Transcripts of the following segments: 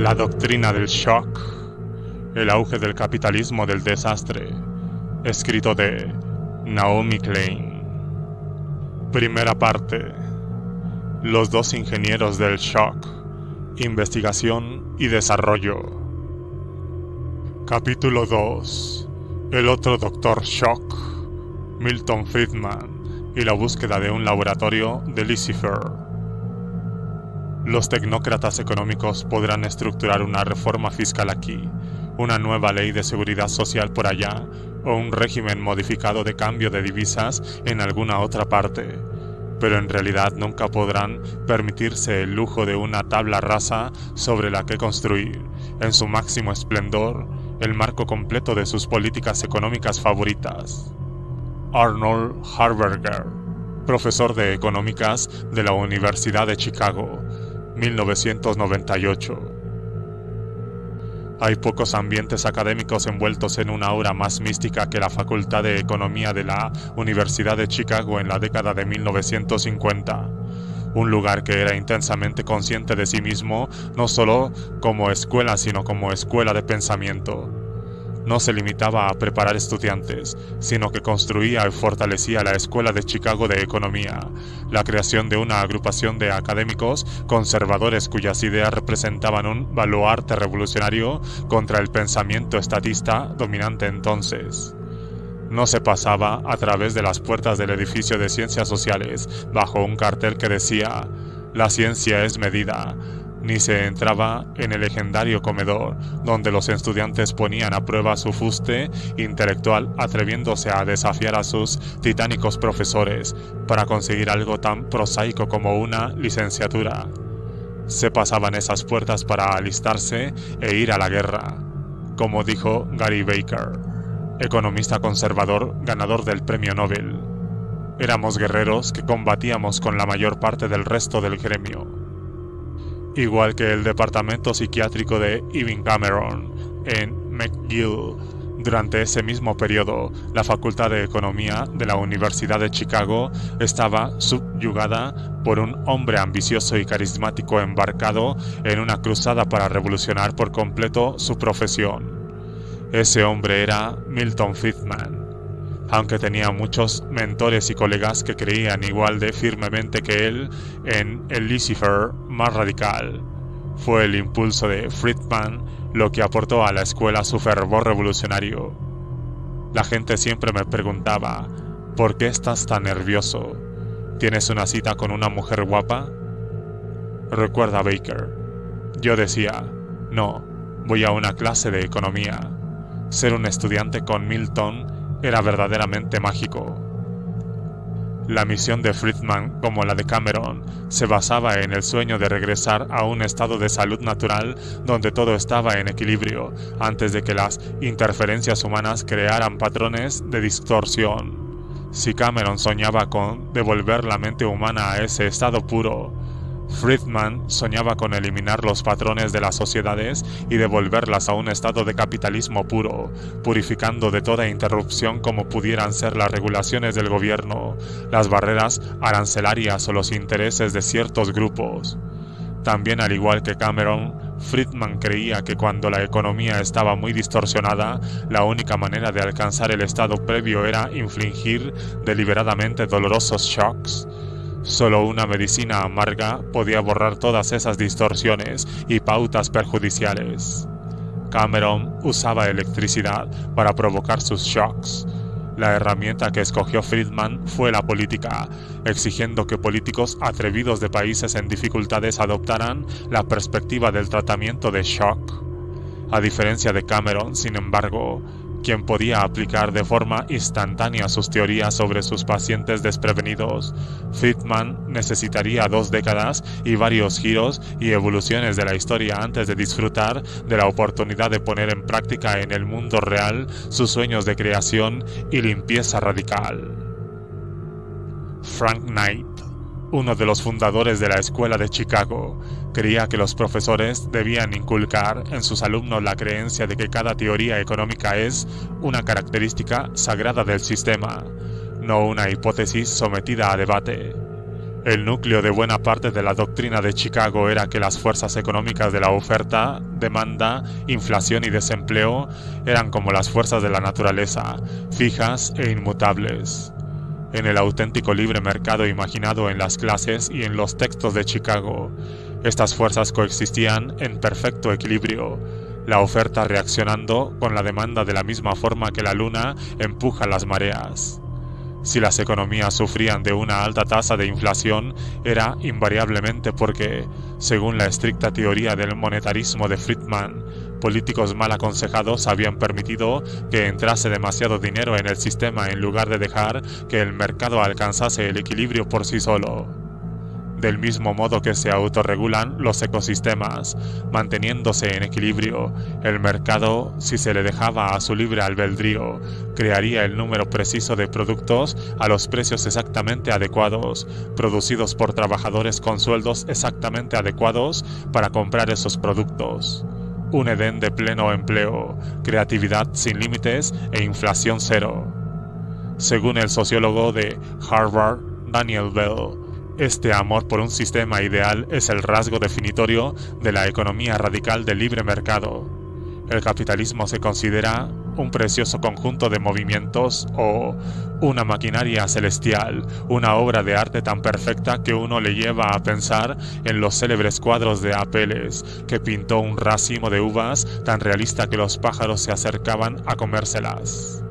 La doctrina del shock, el auge del capitalismo del desastre, escrito de Naomi Klein. Primera parte. Los dos ingenieros del shock, investigación y desarrollo. Capítulo 2. El otro Dr. Shock, Milton Friedman y la búsqueda de un laboratorio de Lucifer. Los tecnócratas económicos podrán estructurar una reforma fiscal aquí, una nueva ley de seguridad social por allá, o un régimen modificado de cambio de divisas en alguna otra parte, pero en realidad nunca podrán permitirse el lujo de una tabla rasa sobre la que construir, en su máximo esplendor, el marco completo de sus políticas económicas favoritas. Arnold Harberger, profesor de Económicas de la Universidad de Chicago, 1998. Hay pocos ambientes académicos envueltos en una aura más mística que la Facultad de Economía de la Universidad de Chicago en la década de 1950. Un lugar que era intensamente consciente de sí mismo, no solo como escuela, sino como escuela de pensamiento. No se limitaba a preparar estudiantes, sino que construía y fortalecía la Escuela de Chicago de Economía, la creación de una agrupación de académicos conservadores cuyas ideas representaban un baluarte revolucionario contra el pensamiento estatista dominante entonces. No se pasaba a través de las puertas del edificio de Ciencias Sociales bajo un cartel que decía «La ciencia es medida», ni se entraba en el legendario comedor, donde los estudiantes ponían a prueba su fuste intelectual atreviéndose a desafiar a sus titánicos profesores para conseguir algo tan prosaico como una licenciatura. Se pasaban esas puertas para alistarse e ir a la guerra, como dijo Gary Baker, economista conservador ganador del premio Nobel. Éramos guerreros que combatíamos con la mayor parte del resto del gremio. Igual que el departamento psiquiátrico de Irving Cameron en McGill. Durante ese mismo periodo, la Facultad de Economía de la Universidad de Chicago estaba subyugada por un hombre ambicioso y carismático embarcado en una cruzada para revolucionar por completo su profesión. Ese hombre era Milton Friedman. Aunque tenía muchos mentores y colegas que creían igual de firmemente que él en el Lucifer más radical. Fue el impulso de Friedman lo que aportó a la escuela su fervor revolucionario. La gente siempre me preguntaba, ¿por qué estás tan nervioso? ¿Tienes una cita con una mujer guapa? Recuerda Baker. Yo decía, no, voy a una clase de economía. Ser un estudiante con Milton era verdaderamente mágico. La misión de Friedman, como la de Cameron, se basaba en el sueño de regresar a un estado de salud natural donde todo estaba en equilibrio, antes de que las interferencias humanas crearan patrones de distorsión. Si Cameron soñaba con devolver la mente humana a ese estado puro, Friedman soñaba con eliminar los patrones de las sociedades y devolverlas a un estado de capitalismo puro, purificando de toda interrupción como pudieran ser las regulaciones del gobierno, las barreras arancelarias o los intereses de ciertos grupos. También, al igual que Cameron, Friedman creía que cuando la economía estaba muy distorsionada, la única manera de alcanzar el estado previo era infligir deliberadamente dolorosos shocks. Solo una medicina amarga podía borrar todas esas distorsiones y pautas perjudiciales. Cameron usaba electricidad para provocar sus shocks. La herramienta que escogió Friedman fue la política, exigiendo que políticos atrevidos de países en dificultades adoptaran la perspectiva del tratamiento de shock. A diferencia de Cameron, sin embargo, quien podía aplicar de forma instantánea sus teorías sobre sus pacientes desprevenidos, Friedman necesitaría 2 décadas y varios giros y evoluciones de la historia antes de disfrutar de la oportunidad de poner en práctica en el mundo real sus sueños de creación y limpieza radical. Frank Knight, uno de los fundadores de la Escuela de Chicago, creía que los profesores debían inculcar en sus alumnos la creencia de que cada teoría económica es una característica sagrada del sistema, no una hipótesis sometida a debate. El núcleo de buena parte de la doctrina de Chicago era que las fuerzas económicas de la oferta, demanda, inflación y desempleo eran como las fuerzas de la naturaleza, fijas e inmutables. En el auténtico libre mercado imaginado en las clases y en los textos de Chicago, estas fuerzas coexistían en perfecto equilibrio, la oferta reaccionando con la demanda de la misma forma que la luna empuja las mareas. Si las economías sufrían de una alta tasa de inflación, era invariablemente porque, según la estricta teoría del monetarismo de Friedman, políticos mal aconsejados habían permitido que entrase demasiado dinero en el sistema en lugar de dejar que el mercado alcanzase el equilibrio por sí solo. Del mismo modo que se autorregulan los ecosistemas, manteniéndose en equilibrio, el mercado, si se le dejaba a su libre albedrío, crearía el número preciso de productos a los precios exactamente adecuados, producidos por trabajadores con sueldos exactamente adecuados para comprar esos productos. Un Edén de pleno empleo, creatividad sin límites e inflación cero. Según el sociólogo de Harvard, Daniel Bell, este amor por un sistema ideal es el rasgo definitorio de la economía radical del libre mercado. El capitalismo se considera un precioso conjunto de movimientos o una maquinaria celestial, una obra de arte tan perfecta que uno le lleva a pensar en los célebres cuadros de Apelles, que pintó un racimo de uvas tan realista que los pájaros se acercaban a comérselas.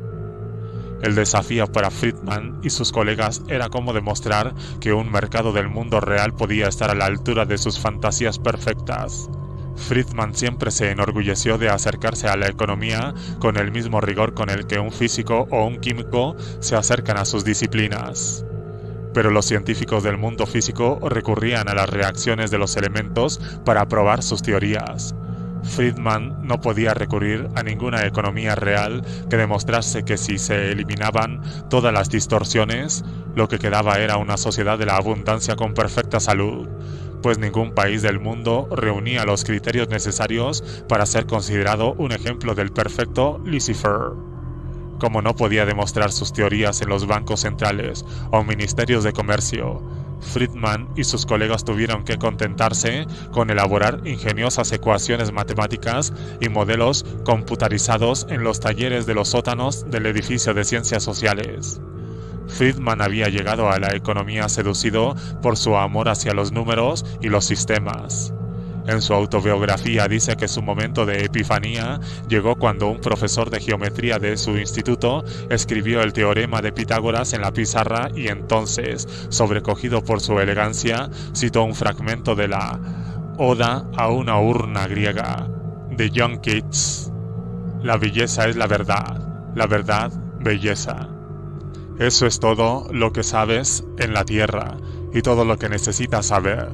El desafío para Friedman y sus colegas era cómo demostrar que un mercado del mundo real podía estar a la altura de sus fantasías perfectas. Friedman siempre se enorgulleció de acercarse a la economía con el mismo rigor con el que un físico o un químico se acercan a sus disciplinas. Pero los científicos del mundo físico recurrían a las reacciones de los elementos para probar sus teorías. Friedman no podía recurrir a ninguna economía real que demostrase que si se eliminaban todas las distorsiones, lo que quedaba era una sociedad de la abundancia con perfecta salud, pues ningún país del mundo reunía los criterios necesarios para ser considerado un ejemplo del perfecto laissez-faire. Como no podía demostrar sus teorías en los bancos centrales o ministerios de comercio, Friedman y sus colegas tuvieron que contentarse con elaborar ingeniosas ecuaciones matemáticas y modelos computarizados en los talleres de los sótanos del edificio de ciencias sociales. Friedman había llegado a la economía seducido por su amor hacia los números y los sistemas. En su autobiografía dice que su momento de epifanía llegó cuando un profesor de geometría de su instituto escribió el teorema de Pitágoras en la pizarra y entonces, sobrecogido por su elegancia, citó un fragmento de la Oda a una urna griega de John Keats. La belleza es la verdad, belleza. Eso es todo lo que sabes en la tierra y todo lo que necesitas saber.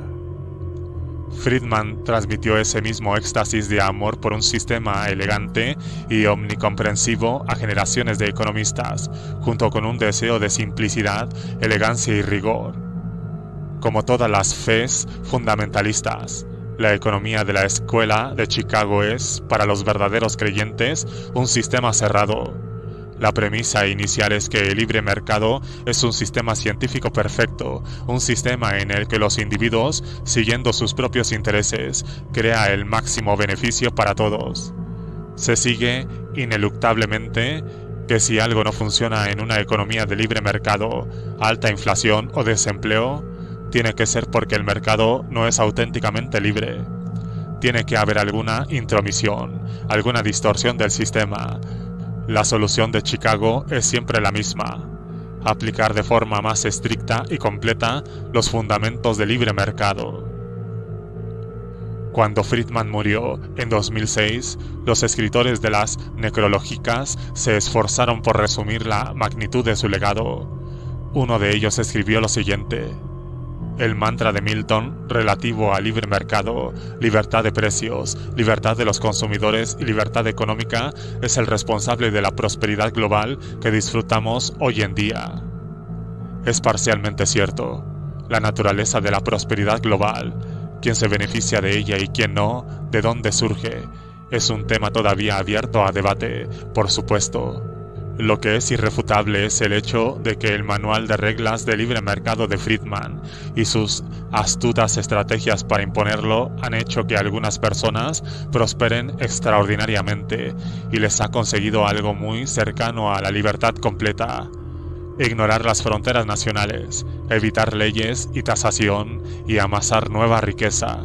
Friedman transmitió ese mismo éxtasis de amor por un sistema elegante y omnicomprensivo a generaciones de economistas, junto con un deseo de simplicidad, elegancia y rigor. Como todas las fes fundamentalistas, la economía de la escuela de Chicago es, para los verdaderos creyentes, un sistema cerrado. La premisa inicial es que el libre mercado es un sistema científico perfecto, un sistema en el que los individuos, siguiendo sus propios intereses, crea el máximo beneficio para todos. Se sigue ineluctablemente que si algo no funciona en una economía de libre mercado, alta inflación o desempleo, tiene que ser porque el mercado no es auténticamente libre. Tiene que haber alguna intromisión, alguna distorsión del sistema. La solución de Chicago es siempre la misma: aplicar de forma más estricta y completa los fundamentos del libre mercado. Cuando Friedman murió en 2006, los escritores de las necrológicas se esforzaron por resumir la magnitud de su legado. Uno de ellos escribió lo siguiente: el mantra de Milton relativo al libre mercado, libertad de precios, libertad de los consumidores y libertad económica es el responsable de la prosperidad global que disfrutamos hoy en día. Es parcialmente cierto. La naturaleza de la prosperidad global, quién se beneficia de ella y quién no, de dónde surge, es un tema todavía abierto a debate, por supuesto. Lo que es irrefutable es el hecho de que el manual de reglas de libre mercado de Friedman y sus astutas estrategias para imponerlo han hecho que algunas personas prosperen extraordinariamente y les ha conseguido algo muy cercano a la libertad completa: ignorar las fronteras nacionales, evitar leyes y tasación y amasar nueva riqueza.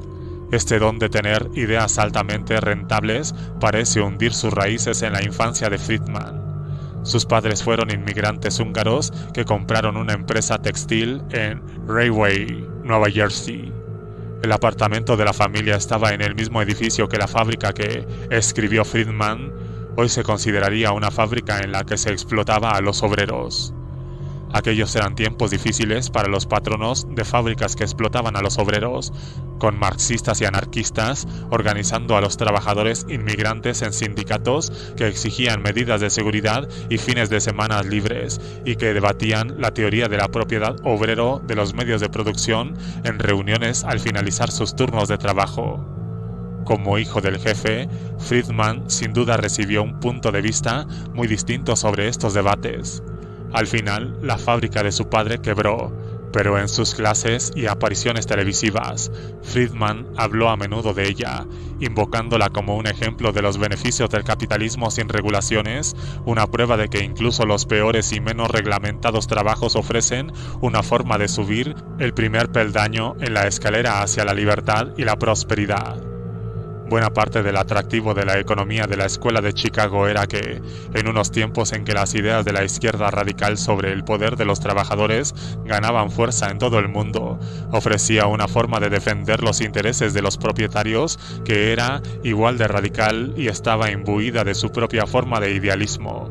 Este don de tener ideas altamente rentables parece hundir sus raíces en la infancia de Friedman. Sus padres fueron inmigrantes húngaros que compraron una empresa textil en Rahway, Nueva Jersey. El apartamento de la familia estaba en el mismo edificio que la fábrica que escribió Friedman. Hoy se consideraría una fábrica en la que se explotaba a los obreros. Aquellos eran tiempos difíciles para los patronos de fábricas que explotaban a los obreros, con marxistas y anarquistas organizando a los trabajadores inmigrantes en sindicatos que exigían medidas de seguridad y fines de semana libres, y que debatían la teoría de la propiedad obrero de los medios de producción en reuniones al finalizar sus turnos de trabajo. Como hijo del jefe, Friedman sin duda recibió un punto de vista muy distinto sobre estos debates. Al final, la fábrica de su padre quebró, pero en sus clases y apariciones televisivas, Friedman habló a menudo de ella, invocándola como un ejemplo de los beneficios del capitalismo sin regulaciones, una prueba de que incluso los peores y menos reglamentados trabajos ofrecen una forma de subir el primer peldaño en la escalera hacia la libertad y la prosperidad. Buena parte del atractivo de la economía de la Escuela de Chicago era que, en unos tiempos en que las ideas de la izquierda radical sobre el poder de los trabajadores ganaban fuerza en todo el mundo, ofrecía una forma de defender los intereses de los propietarios que era igual de radical y estaba imbuida de su propia forma de idealismo.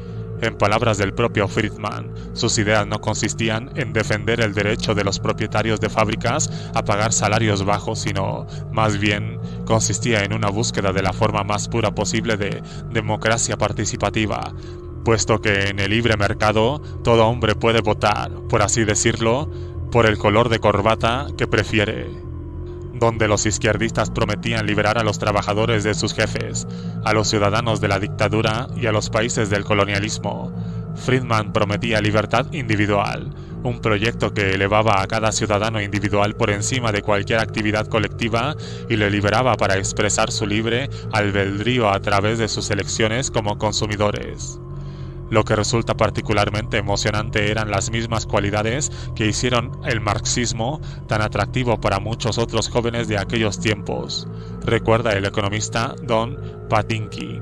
En palabras del propio Friedman, sus ideas no consistían en defender el derecho de los propietarios de fábricas a pagar salarios bajos, sino, más bien, consistía en una búsqueda de la forma más pura posible de democracia participativa, puesto que en el libre mercado todo hombre puede votar, por así decirlo, por el color de corbata que prefiere. Donde los izquierdistas prometían liberar a los trabajadores de sus jefes, a los ciudadanos de la dictadura y a los países del colonialismo, Friedman prometía libertad individual, un proyecto que elevaba a cada ciudadano individual por encima de cualquier actividad colectiva y le liberaba para expresar su libre albedrío a través de sus elecciones como consumidores. Lo que resulta particularmente emocionante eran las mismas cualidades que hicieron el marxismo tan atractivo para muchos otros jóvenes de aquellos tiempos, recuerda el economista Don Patinkin,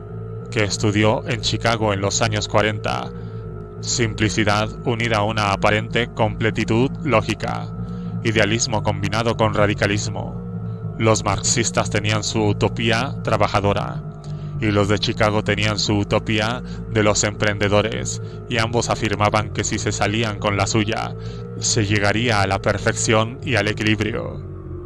que estudió en Chicago en los años 40. Simplicidad unida a una aparente completitud lógica, idealismo combinado con radicalismo. Los marxistas tenían su utopía trabajadora, y los de Chicago tenían su utopía de los emprendedores, y ambos afirmaban que si se salían con la suya, se llegaría a la perfección y al equilibrio.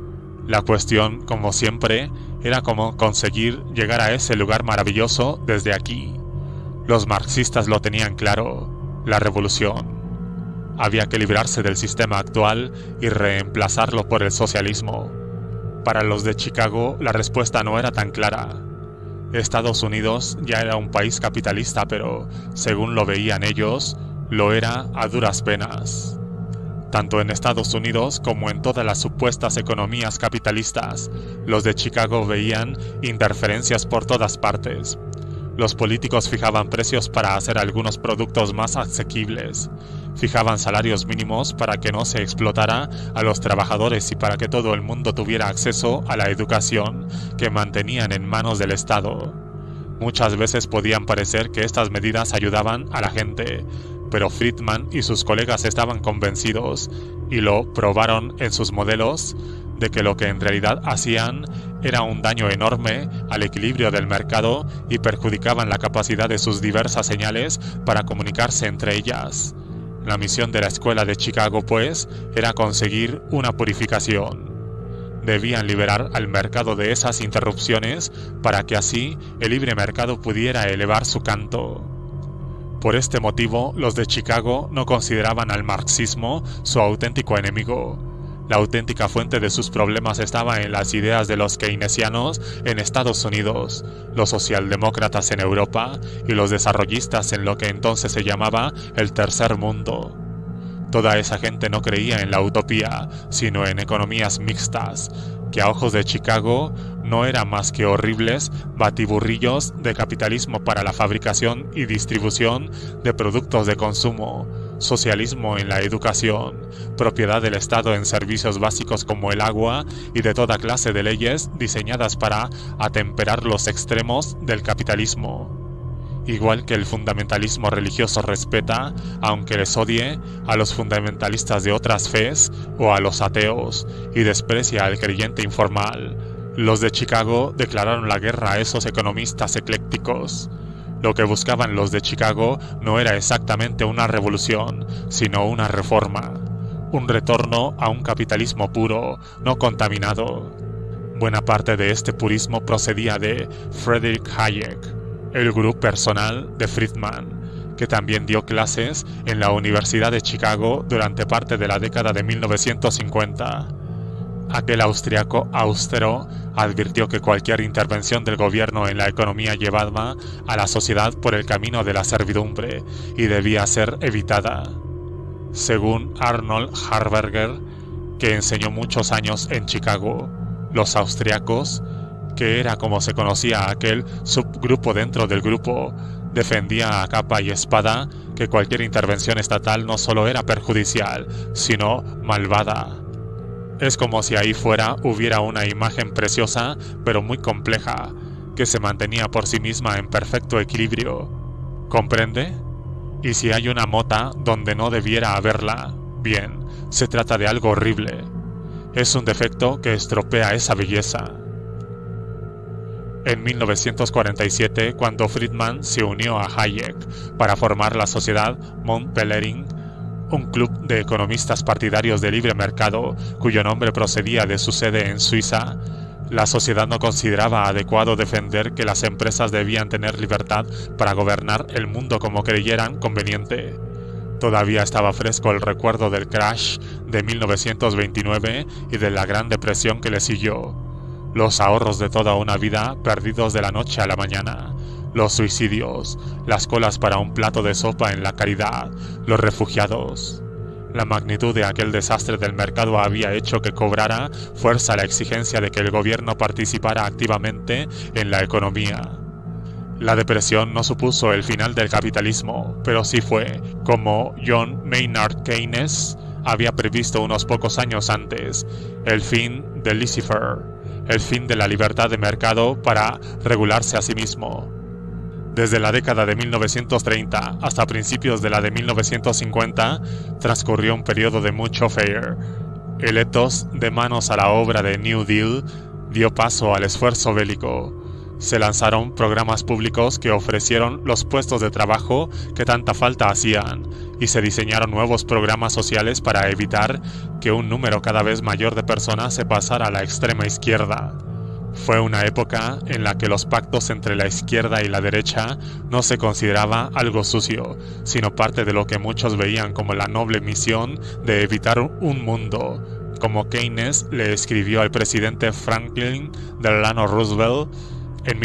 La cuestión, como siempre, era cómo conseguir llegar a ese lugar maravilloso desde aquí. Los marxistas lo tenían claro: la revolución. Había que librarse del sistema actual y reemplazarlo por el socialismo. Para los de Chicago, la respuesta no era tan clara. Estados Unidos ya era un país capitalista, pero, según lo veían ellos, lo era a duras penas. Tanto en Estados Unidos como en todas las supuestas economías capitalistas, los de Chicago veían interferencias por todas partes. Los políticos fijaban precios para hacer algunos productos más asequibles, fijaban salarios mínimos para que no se explotara a los trabajadores y para que todo el mundo tuviera acceso a la educación que mantenían en manos del Estado. Muchas veces podían parecer que estas medidas ayudaban a la gente, pero Friedman y sus colegas estaban convencidos, y lo probaron en sus modelos, de que lo que en realidad hacían era un daño enorme al equilibrio del mercado y perjudicaban la capacidad de sus diversas señales para comunicarse entre ellas. La misión de la Escuela de Chicago, pues, era conseguir una purificación. Debían liberar al mercado de esas interrupciones para que así el libre mercado pudiera elevar su canto. Por este motivo, los de Chicago no consideraban al marxismo su auténtico enemigo. La auténtica fuente de sus problemas estaba en las ideas de los keynesianos en Estados Unidos, los socialdemócratas en Europa y los desarrollistas en lo que entonces se llamaba el Tercer Mundo. Toda esa gente no creía en la utopía, sino en economías mixtas, que a ojos de Chicago no eran más que horribles batiburrillos de capitalismo para la fabricación y distribución de productos de consumo, socialismo en la educación, propiedad del Estado en servicios básicos como el agua y de toda clase de leyes diseñadas para atemperar los extremos del capitalismo. Igual que el fundamentalismo religioso respeta, aunque les odie, a los fundamentalistas de otras fes o a los ateos, y desprecia al creyente informal, los de Chicago declararon la guerra a esos economistas eclécticos. Lo que buscaban los de Chicago no era exactamente una revolución, sino una reforma, un retorno a un capitalismo puro, no contaminado. Buena parte de este purismo procedía de Friedrich Hayek, el gurú personal de Friedman, que también dio clases en la Universidad de Chicago durante parte de la década de 1950. Aquel austriaco austero advirtió que cualquier intervención del gobierno en la economía llevaba a la sociedad por el camino de la servidumbre y debía ser evitada. Según Arnold Harberger, que enseñó muchos años en Chicago, los austriacos, que era como se conocía a aquel subgrupo dentro del grupo, defendía a capa y espada que cualquier intervención estatal no solo era perjudicial, sino malvada. Es como si ahí fuera hubiera una imagen preciosa, pero muy compleja, que se mantenía por sí misma en perfecto equilibrio. ¿Comprende? Y si hay una mota donde no debiera haberla, bien, se trata de algo horrible. Es un defecto que estropea esa belleza. En 1947, cuando Friedman se unió a Hayek para formar la Sociedad Mont Pelerin, un club de economistas partidarios de libre mercado, cuyo nombre procedía de su sede en Suiza, la sociedad no consideraba adecuado defender que las empresas debían tener libertad para gobernar el mundo como creyeran conveniente. Todavía estaba fresco el recuerdo del crash de 1929 y de la Gran Depresión que le siguió. Los ahorros de toda una vida perdidos de la noche a la mañana, los suicidios, las colas para un plato de sopa en la caridad, los refugiados. La magnitud de aquel desastre del mercado había hecho que cobrara fuerza la exigencia de que el gobierno participara activamente en la economía. La depresión no supuso el final del capitalismo, pero sí fue, como John Maynard Keynes había previsto unos pocos años antes, el fin del laissez-faire, el fin de la libertad de mercado para regularse a sí mismo. Desde la década de 1930 hasta principios de la de 1950 transcurrió un periodo de mucho faire. El ethos de manos a la obra de New Deal dio paso al esfuerzo bélico. Se lanzaron programas públicos que ofrecieron los puestos de trabajo que tanta falta hacían, y se diseñaron nuevos programas sociales para evitar que un número cada vez mayor de personas se pasara a la extrema izquierda. Fue una época en la que los pactos entre la izquierda y la derecha no se consideraba algo sucio, sino parte de lo que muchos veían como la noble misión de evitar un mundo, como Keynes le escribió al presidente Franklin Delano Roosevelt en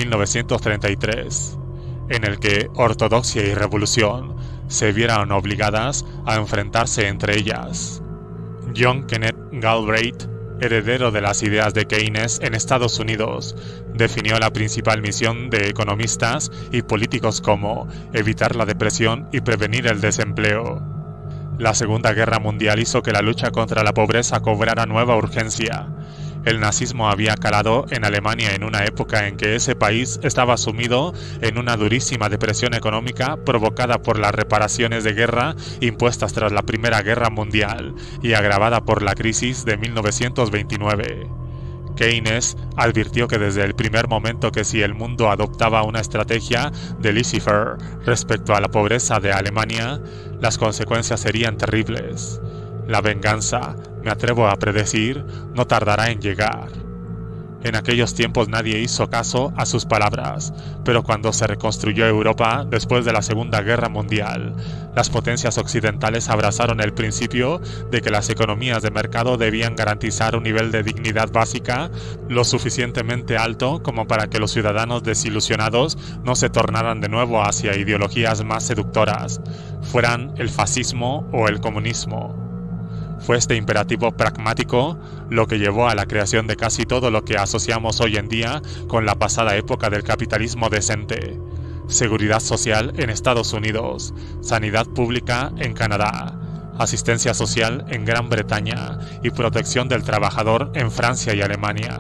1933, en el que ortodoxia y revolución se vieran obligadas a enfrentarse entre ellas. John Kenneth Galbraith, heredero de las ideas de Keynes en Estados Unidos, definió la principal misión de economistas y políticos como evitar la depresión y prevenir el desempleo. La Segunda Guerra Mundial hizo que la lucha contra la pobreza cobrara nueva urgencia. El nazismo había calado en Alemania en una época en que ese país estaba sumido en una durísima depresión económica provocada por las reparaciones de guerra impuestas tras la Primera Guerra Mundial y agravada por la crisis de 1929. Keynes advirtió que desde el primer momento que si el mundo adoptaba una estrategia de laissez-faire respecto a la pobreza de Alemania, las consecuencias serían terribles. La venganza, me atrevo a predecir, no tardará en llegar. En aquellos tiempos nadie hizo caso a sus palabras, pero cuando se reconstruyó Europa después de la Segunda Guerra Mundial, las potencias occidentales abrazaron el principio de que las economías de mercado debían garantizar un nivel de dignidad básica lo suficientemente alto como para que los ciudadanos desilusionados no se tornaran de nuevo hacia ideologías más seductoras, fueran el fascismo o el comunismo. Fue este imperativo pragmático lo que llevó a la creación de casi todo lo que asociamos hoy en día con la pasada época del capitalismo decente. Seguridad social en Estados Unidos, sanidad pública en Canadá, asistencia social en Gran Bretaña y protección del trabajador en Francia y Alemania.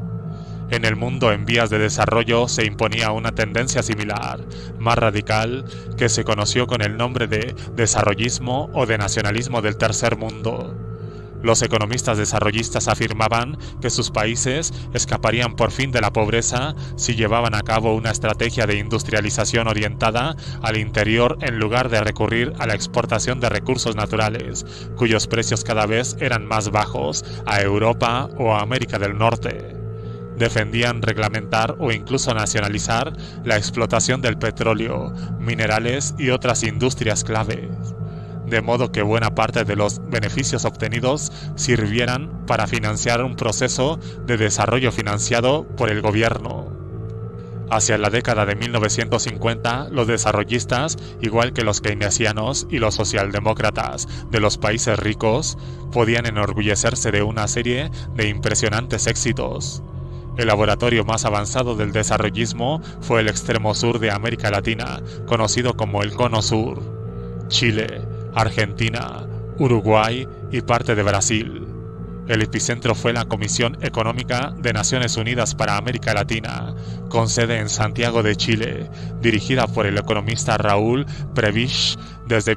En el mundo en vías de desarrollo se imponía una tendencia similar, más radical, que se conoció con el nombre de desarrollismo o de nacionalismo del tercer mundo. Los economistas desarrollistas afirmaban que sus países escaparían por fin de la pobreza si llevaban a cabo una estrategia de industrialización orientada al interior en lugar de recurrir a la exportación de recursos naturales, cuyos precios cada vez eran más bajos, a Europa o a América del Norte. Defendían reglamentar o incluso nacionalizar la explotación del petróleo, minerales y otras industrias claves, de modo que buena parte de los beneficios obtenidos sirvieran para financiar un proceso de desarrollo financiado por el gobierno. Hacia la década de 1950, los desarrollistas, igual que los keynesianos y los socialdemócratas de los países ricos, podían enorgullecerse de una serie de impresionantes éxitos. El laboratorio más avanzado del desarrollismo fue el extremo sur de América Latina, conocido como el Cono Sur: Chile, Argentina, Uruguay y parte de Brasil. El epicentro fue la Comisión Económica de Naciones Unidas para América Latina, con sede en Santiago de Chile, dirigida por el economista Raúl Prebisch desde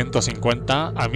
1950 a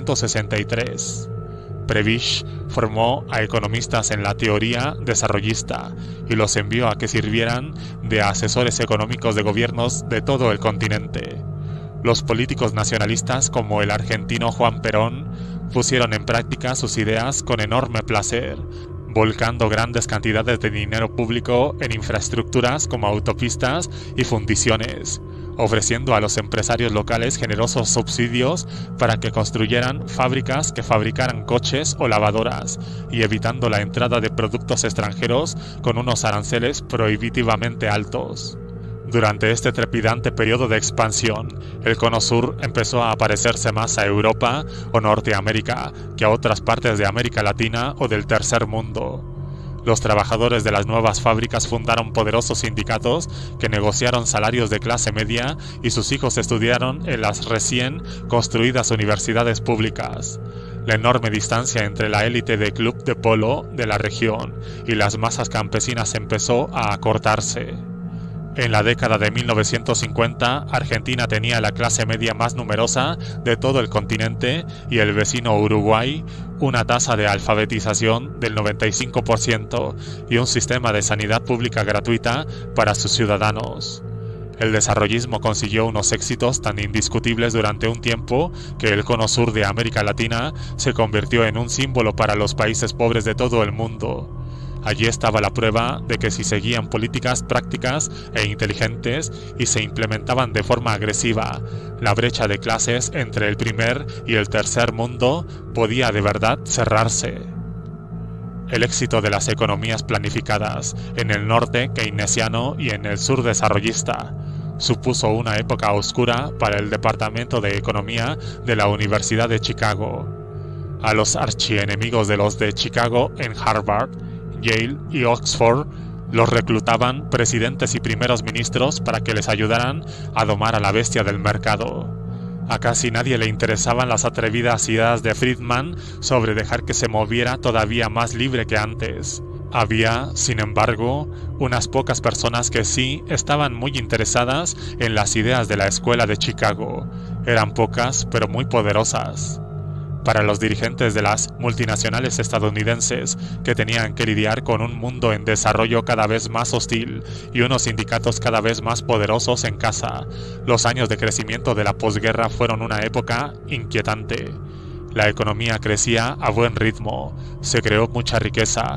1963. Prebisch formó a economistas en la teoría desarrollista y los envió a que sirvieran de asesores económicos de gobiernos de todo el continente. Los políticos nacionalistas como el argentino Juan Perón pusieron en práctica sus ideas con enorme placer, volcando grandes cantidades de dinero público en infraestructuras como autopistas y fundiciones, ofreciendo a los empresarios locales generosos subsidios para que construyeran fábricas que fabricaran coches o lavadoras y evitando la entrada de productos extranjeros con unos aranceles prohibitivamente altos. Durante este trepidante periodo de expansión, el Cono Sur empezó a parecerse más a Europa o Norteamérica que a otras partes de América Latina o del Tercer Mundo. Los trabajadores de las nuevas fábricas fundaron poderosos sindicatos que negociaron salarios de clase media y sus hijos estudiaron en las recién construidas universidades públicas. La enorme distancia entre la élite de club de polo de la región y las masas campesinas empezó a acortarse. En la década de 1950, Argentina tenía la clase media más numerosa de todo el continente y el vecino Uruguay una tasa de alfabetización del 95% y un sistema de sanidad pública gratuita para sus ciudadanos. El desarrollismo consiguió unos éxitos tan indiscutibles durante un tiempo que el Cono Sur de América Latina se convirtió en un símbolo para los países pobres de todo el mundo. Allí estaba la prueba de que si seguían políticas prácticas e inteligentes y se implementaban de forma agresiva, la brecha de clases entre el primer y el tercer mundo podía de verdad cerrarse. El éxito de las economías planificadas en el norte keynesiano y en el sur desarrollista supuso una época oscura para el Departamento de Economía de la Universidad de Chicago. A los archienemigos de los de Chicago en Harvard, Yale y Oxford los reclutaban presidentes y primeros ministros para que les ayudaran a domar a la bestia del mercado. A casi nadie le interesaban las atrevidas ideas de Friedman sobre dejar que se moviera todavía más libre que antes. Había, sin embargo, unas pocas personas que sí estaban muy interesadas en las ideas de la escuela de Chicago. Eran pocas, pero muy poderosas. Para los dirigentes de las multinacionales estadounidenses, que tenían que lidiar con un mundo en desarrollo cada vez más hostil y unos sindicatos cada vez más poderosos en casa, los años de crecimiento de la posguerra fueron una época inquietante. La economía crecía a buen ritmo, se creó mucha riqueza,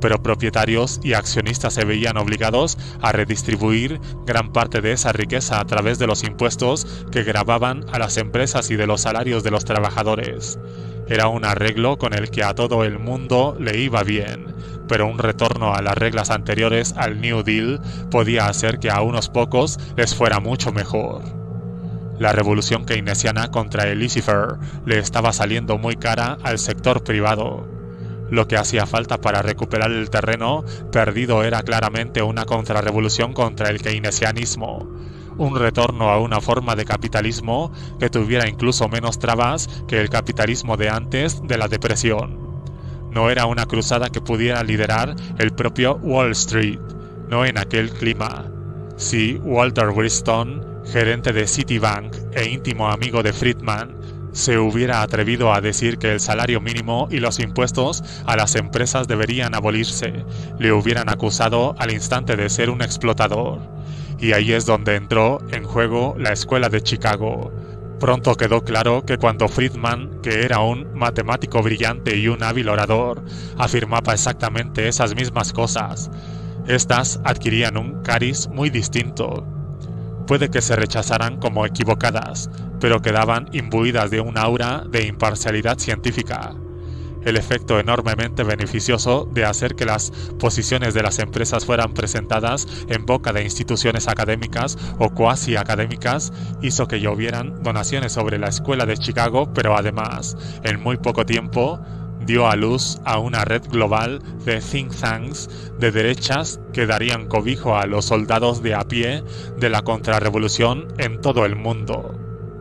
pero propietarios y accionistas se veían obligados a redistribuir gran parte de esa riqueza a través de los impuestos que gravaban a las empresas y de los salarios de los trabajadores. Era un arreglo con el que a todo el mundo le iba bien, pero un retorno a las reglas anteriores al New Deal podía hacer que a unos pocos les fuera mucho mejor. La revolución keynesiana contra el laissez-faire le estaba saliendo muy cara al sector privado. Lo que hacía falta para recuperar el terreno perdido era claramente una contrarrevolución contra el keynesianismo, un retorno a una forma de capitalismo que tuviera incluso menos trabas que el capitalismo de antes de la depresión. No era una cruzada que pudiera liderar el propio Wall Street, no en aquel clima. Si Walter Wriston, gerente de Citibank e íntimo amigo de Friedman, se hubiera atrevido a decir que el salario mínimo y los impuestos a las empresas deberían abolirse, le hubieran acusado al instante de ser un explotador. Y ahí es donde entró en juego la escuela de Chicago. Pronto quedó claro que cuando Friedman, que era un matemático brillante y un hábil orador, afirmaba exactamente esas mismas cosas, estas adquirían un cariz muy distinto. Puede que se rechazaran como equivocadas, pero quedaban imbuidas de un aura de imparcialidad científica. El efecto enormemente beneficioso de hacer que las posiciones de las empresas fueran presentadas en boca de instituciones académicas o cuasi académicas hizo que llovieran donaciones sobre la escuela de Chicago, pero además, en muy poco tiempo, dio a luz a una red global de think tanks de derechas que darían cobijo a los soldados de a pie de la contrarrevolución en todo el mundo.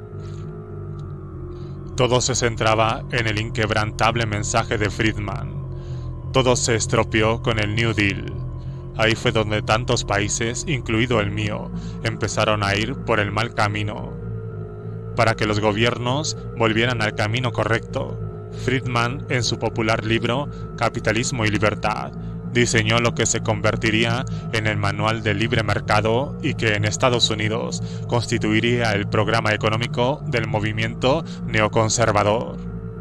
Todo se centraba en el inquebrantable mensaje de Friedman. Todo se estropeó con el New Deal. Ahí fue donde tantos países, incluido el mío, empezaron a ir por el mal camino. Para que los gobiernos volvieran al camino correcto, Friedman, en su popular libro Capitalismo y Libertad, diseñó lo que se convertiría en el Manual del Libre Mercado y que en Estados Unidos constituiría el programa económico del movimiento neoconservador.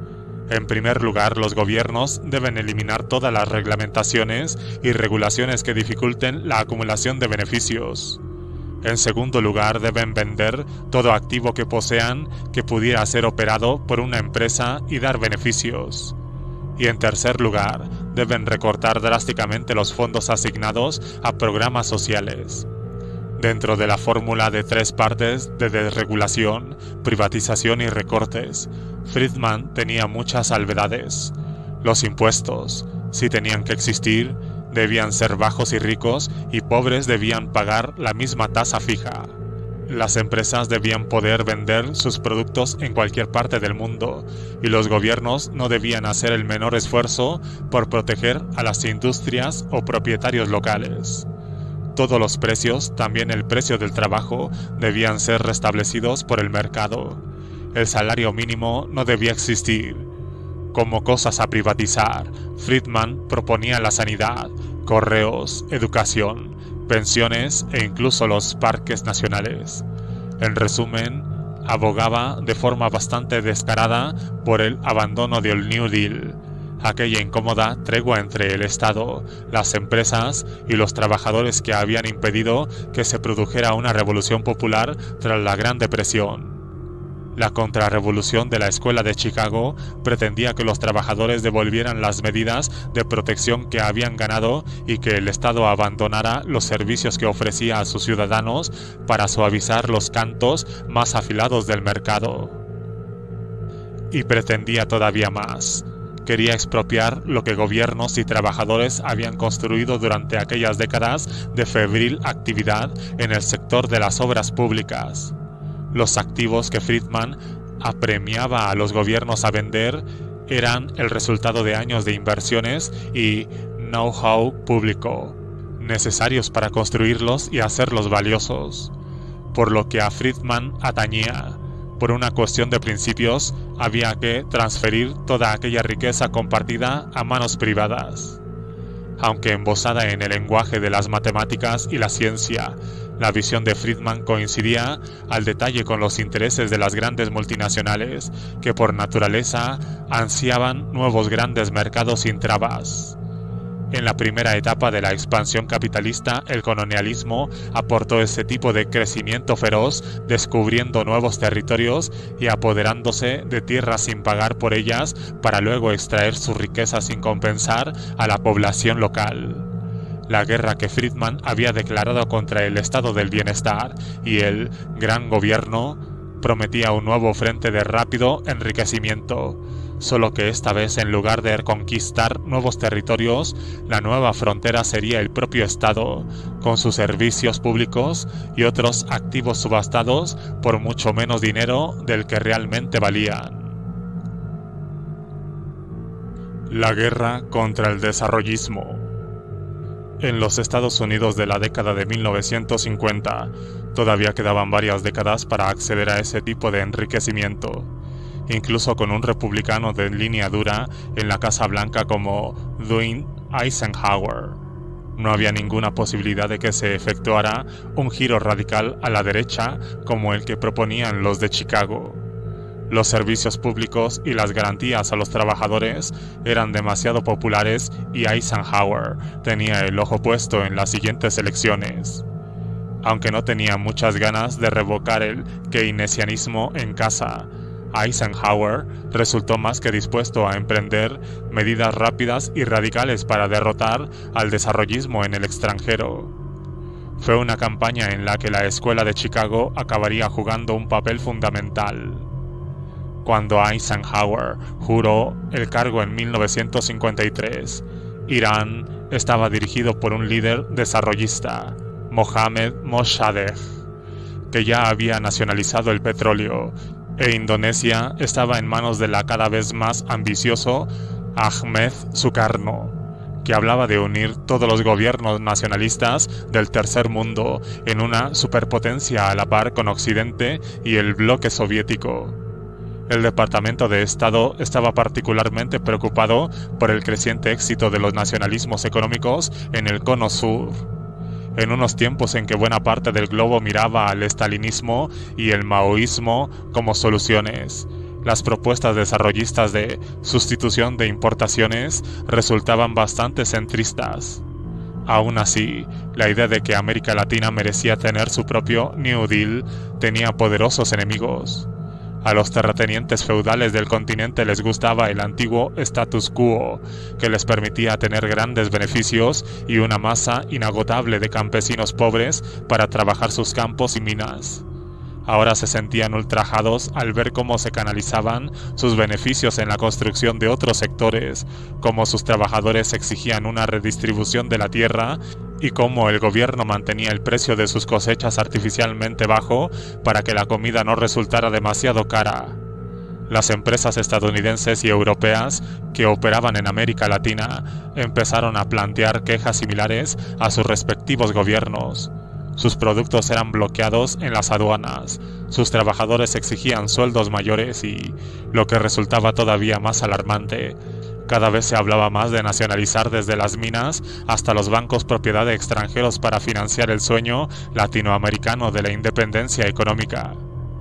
En primer lugar, los gobiernos deben eliminar todas las reglamentaciones y regulaciones que dificulten la acumulación de beneficios. En segundo lugar, deben vender todo activo que posean que pudiera ser operado por una empresa y dar beneficios. Y en tercer lugar, deben recortar drásticamente los fondos asignados a programas sociales. Dentro de la fórmula de 3 partes de desregulación, privatización y recortes, Friedman tenía muchas salvedades. Los impuestos, si tenían que existir, debían ser bajos y ricos y pobres debían pagar la misma tasa fija. Las empresas debían poder vender sus productos en cualquier parte del mundo y los gobiernos no debían hacer el menor esfuerzo por proteger a las industrias o propietarios locales. Todos los precios, también el precio del trabajo, debían ser restablecidos por el mercado. El salario mínimo no debía existir. Como cosas a privatizar, Friedman proponía la sanidad, correos, educación, pensiones e incluso los parques nacionales. En resumen, abogaba de forma bastante descarada por el abandono del New Deal, aquella incómoda tregua entre el Estado, las empresas y los trabajadores que habían impedido que se produjera una revolución popular tras la Gran Depresión. La contrarrevolución de la escuela de Chicago pretendía que los trabajadores devolvieran las medidas de protección que habían ganado y que el Estado abandonara los servicios que ofrecía a sus ciudadanos para suavizar los cantos más afilados del mercado. Y pretendía todavía más. Quería expropiar lo que gobiernos y trabajadores habían construido durante aquellas décadas de febril actividad en el sector de las obras públicas. Los activos que Friedman apremiaba a los gobiernos a vender eran el resultado de años de inversiones y know-how público, necesarios para construirlos y hacerlos valiosos. Por lo que a Friedman atañía, por una cuestión de principios, había que transferir toda aquella riqueza compartida a manos privadas. Aunque embosada en el lenguaje de las matemáticas y la ciencia, la visión de Friedman coincidía al detalle con los intereses de las grandes multinacionales, que por naturaleza ansiaban nuevos grandes mercados sin trabas. En la primera etapa de la expansión capitalista, el colonialismo aportó ese tipo de crecimiento feroz, descubriendo nuevos territorios y apoderándose de tierras sin pagar por ellas para luego extraer su riqueza sin compensar a la población local. La guerra que Friedman había declarado contra el estado del bienestar y el gran gobierno prometía un nuevo frente de rápido enriquecimiento, solo que esta vez, en lugar de conquistar nuevos territorios, la nueva frontera sería el propio Estado, con sus servicios públicos y otros activos subastados por mucho menos dinero del que realmente valían. La guerra contra el desarrollismo. En los Estados Unidos de la década de 1950, todavía quedaban varias décadas para acceder a ese tipo de enriquecimiento, incluso con un republicano de línea dura en la Casa Blanca como Dwight Eisenhower. No había ninguna posibilidad de que se efectuara un giro radical a la derecha como el que proponían los de Chicago. Los servicios públicos y las garantías a los trabajadores eran demasiado populares y Eisenhower tenía el ojo puesto en las siguientes elecciones. Aunque no tenía muchas ganas de revocar el keynesianismo en casa, Eisenhower resultó más que dispuesto a emprender medidas rápidas y radicales para derrotar al desarrollismo en el extranjero. Fue una campaña en la que la escuela de Chicago acabaría jugando un papel fundamental. Cuando Eisenhower juró el cargo en 1953, Irán estaba dirigido por un líder desarrollista, Mohammad Mossadegh, que ya había nacionalizado el petróleo, e Indonesia estaba en manos de la cada vez más ambicioso Ahmed Sukarno, que hablaba de unir todos los gobiernos nacionalistas del tercer mundo en una superpotencia a la par con Occidente y el bloque soviético. El Departamento de Estado estaba particularmente preocupado por el creciente éxito de los nacionalismos económicos en el Cono Sur. En unos tiempos en que buena parte del globo miraba al estalinismo y el maoísmo como soluciones, las propuestas desarrollistas de sustitución de importaciones resultaban bastante centristas. Aún así, la idea de que América Latina merecía tener su propio New Deal tenía poderosos enemigos. A los terratenientes feudales del continente les gustaba el antiguo status quo, que les permitía tener grandes beneficios y una masa inagotable de campesinos pobres para trabajar sus campos y minas. Ahora se sentían ultrajados al ver cómo se canalizaban sus beneficios en la construcción de otros sectores, cómo sus trabajadores exigían una redistribución de la tierra y cómo el gobierno mantenía el precio de sus cosechas artificialmente bajo para que la comida no resultara demasiado cara. Las empresas estadounidenses y europeas que operaban en América Latina empezaron a plantear quejas similares a sus respectivos gobiernos. Sus productos eran bloqueados en las aduanas, sus trabajadores exigían sueldos mayores y, lo que resultaba todavía más alarmante, cada vez se hablaba más de nacionalizar desde las minas hasta los bancos propiedad de extranjeros para financiar el sueño latinoamericano de la independencia económica.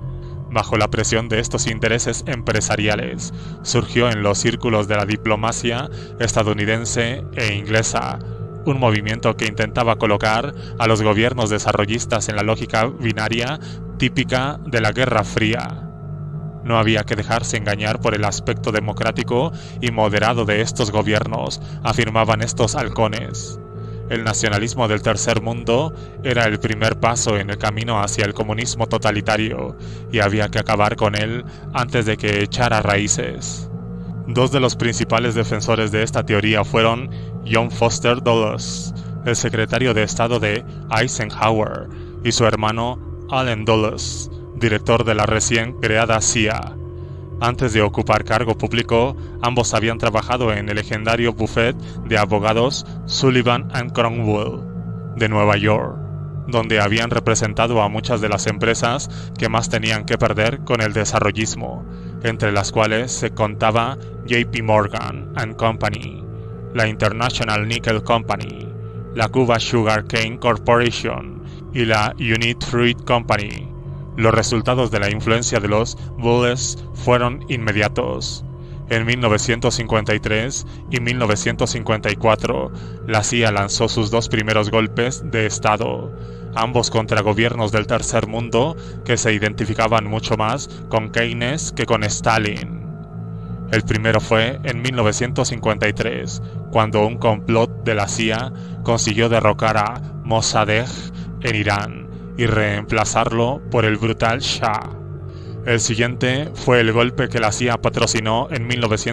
Bajo la presión de estos intereses empresariales, surgió en los círculos de la diplomacia estadounidense e inglesa un movimiento que intentaba colocar a los gobiernos desarrollistas en la lógica binaria típica de la Guerra Fría. No había que dejarse engañar por el aspecto democrático y moderado de estos gobiernos, afirmaban estos halcones. El nacionalismo del tercer mundo era el primer paso en el camino hacia el comunismo totalitario, y había que acabar con él antes de que echara raíces. Dos de los principales defensores de esta teoría fueron John Foster Dulles, el secretario de Estado de Eisenhower, y su hermano Allen Dulles, director de la recién creada CIA. Antes de ocupar cargo público, ambos habían trabajado en el legendario bufete de abogados Sullivan & Cromwell de Nueva York, donde habían representado a muchas de las empresas que más tenían que perder con el desarrollismo, entre las cuales se contaba JP Morgan & Company, la International Nickel Company, la Cuba Sugar Cane Corporation y la Unit Fruit Company. Los resultados de la influencia de los Dulles fueron inmediatos. En 1953 y 1954, la CIA lanzó sus dos primeros golpes de Estado, ambos contra gobiernos del tercer mundo que se identificaban mucho más con Keynes que con Stalin. El primero fue en 1953, cuando un complot de la CIA consiguió derrocar a Mossadegh en Irán y reemplazarlo por el brutal Shah. El siguiente fue el golpe que la CIA patrocinó en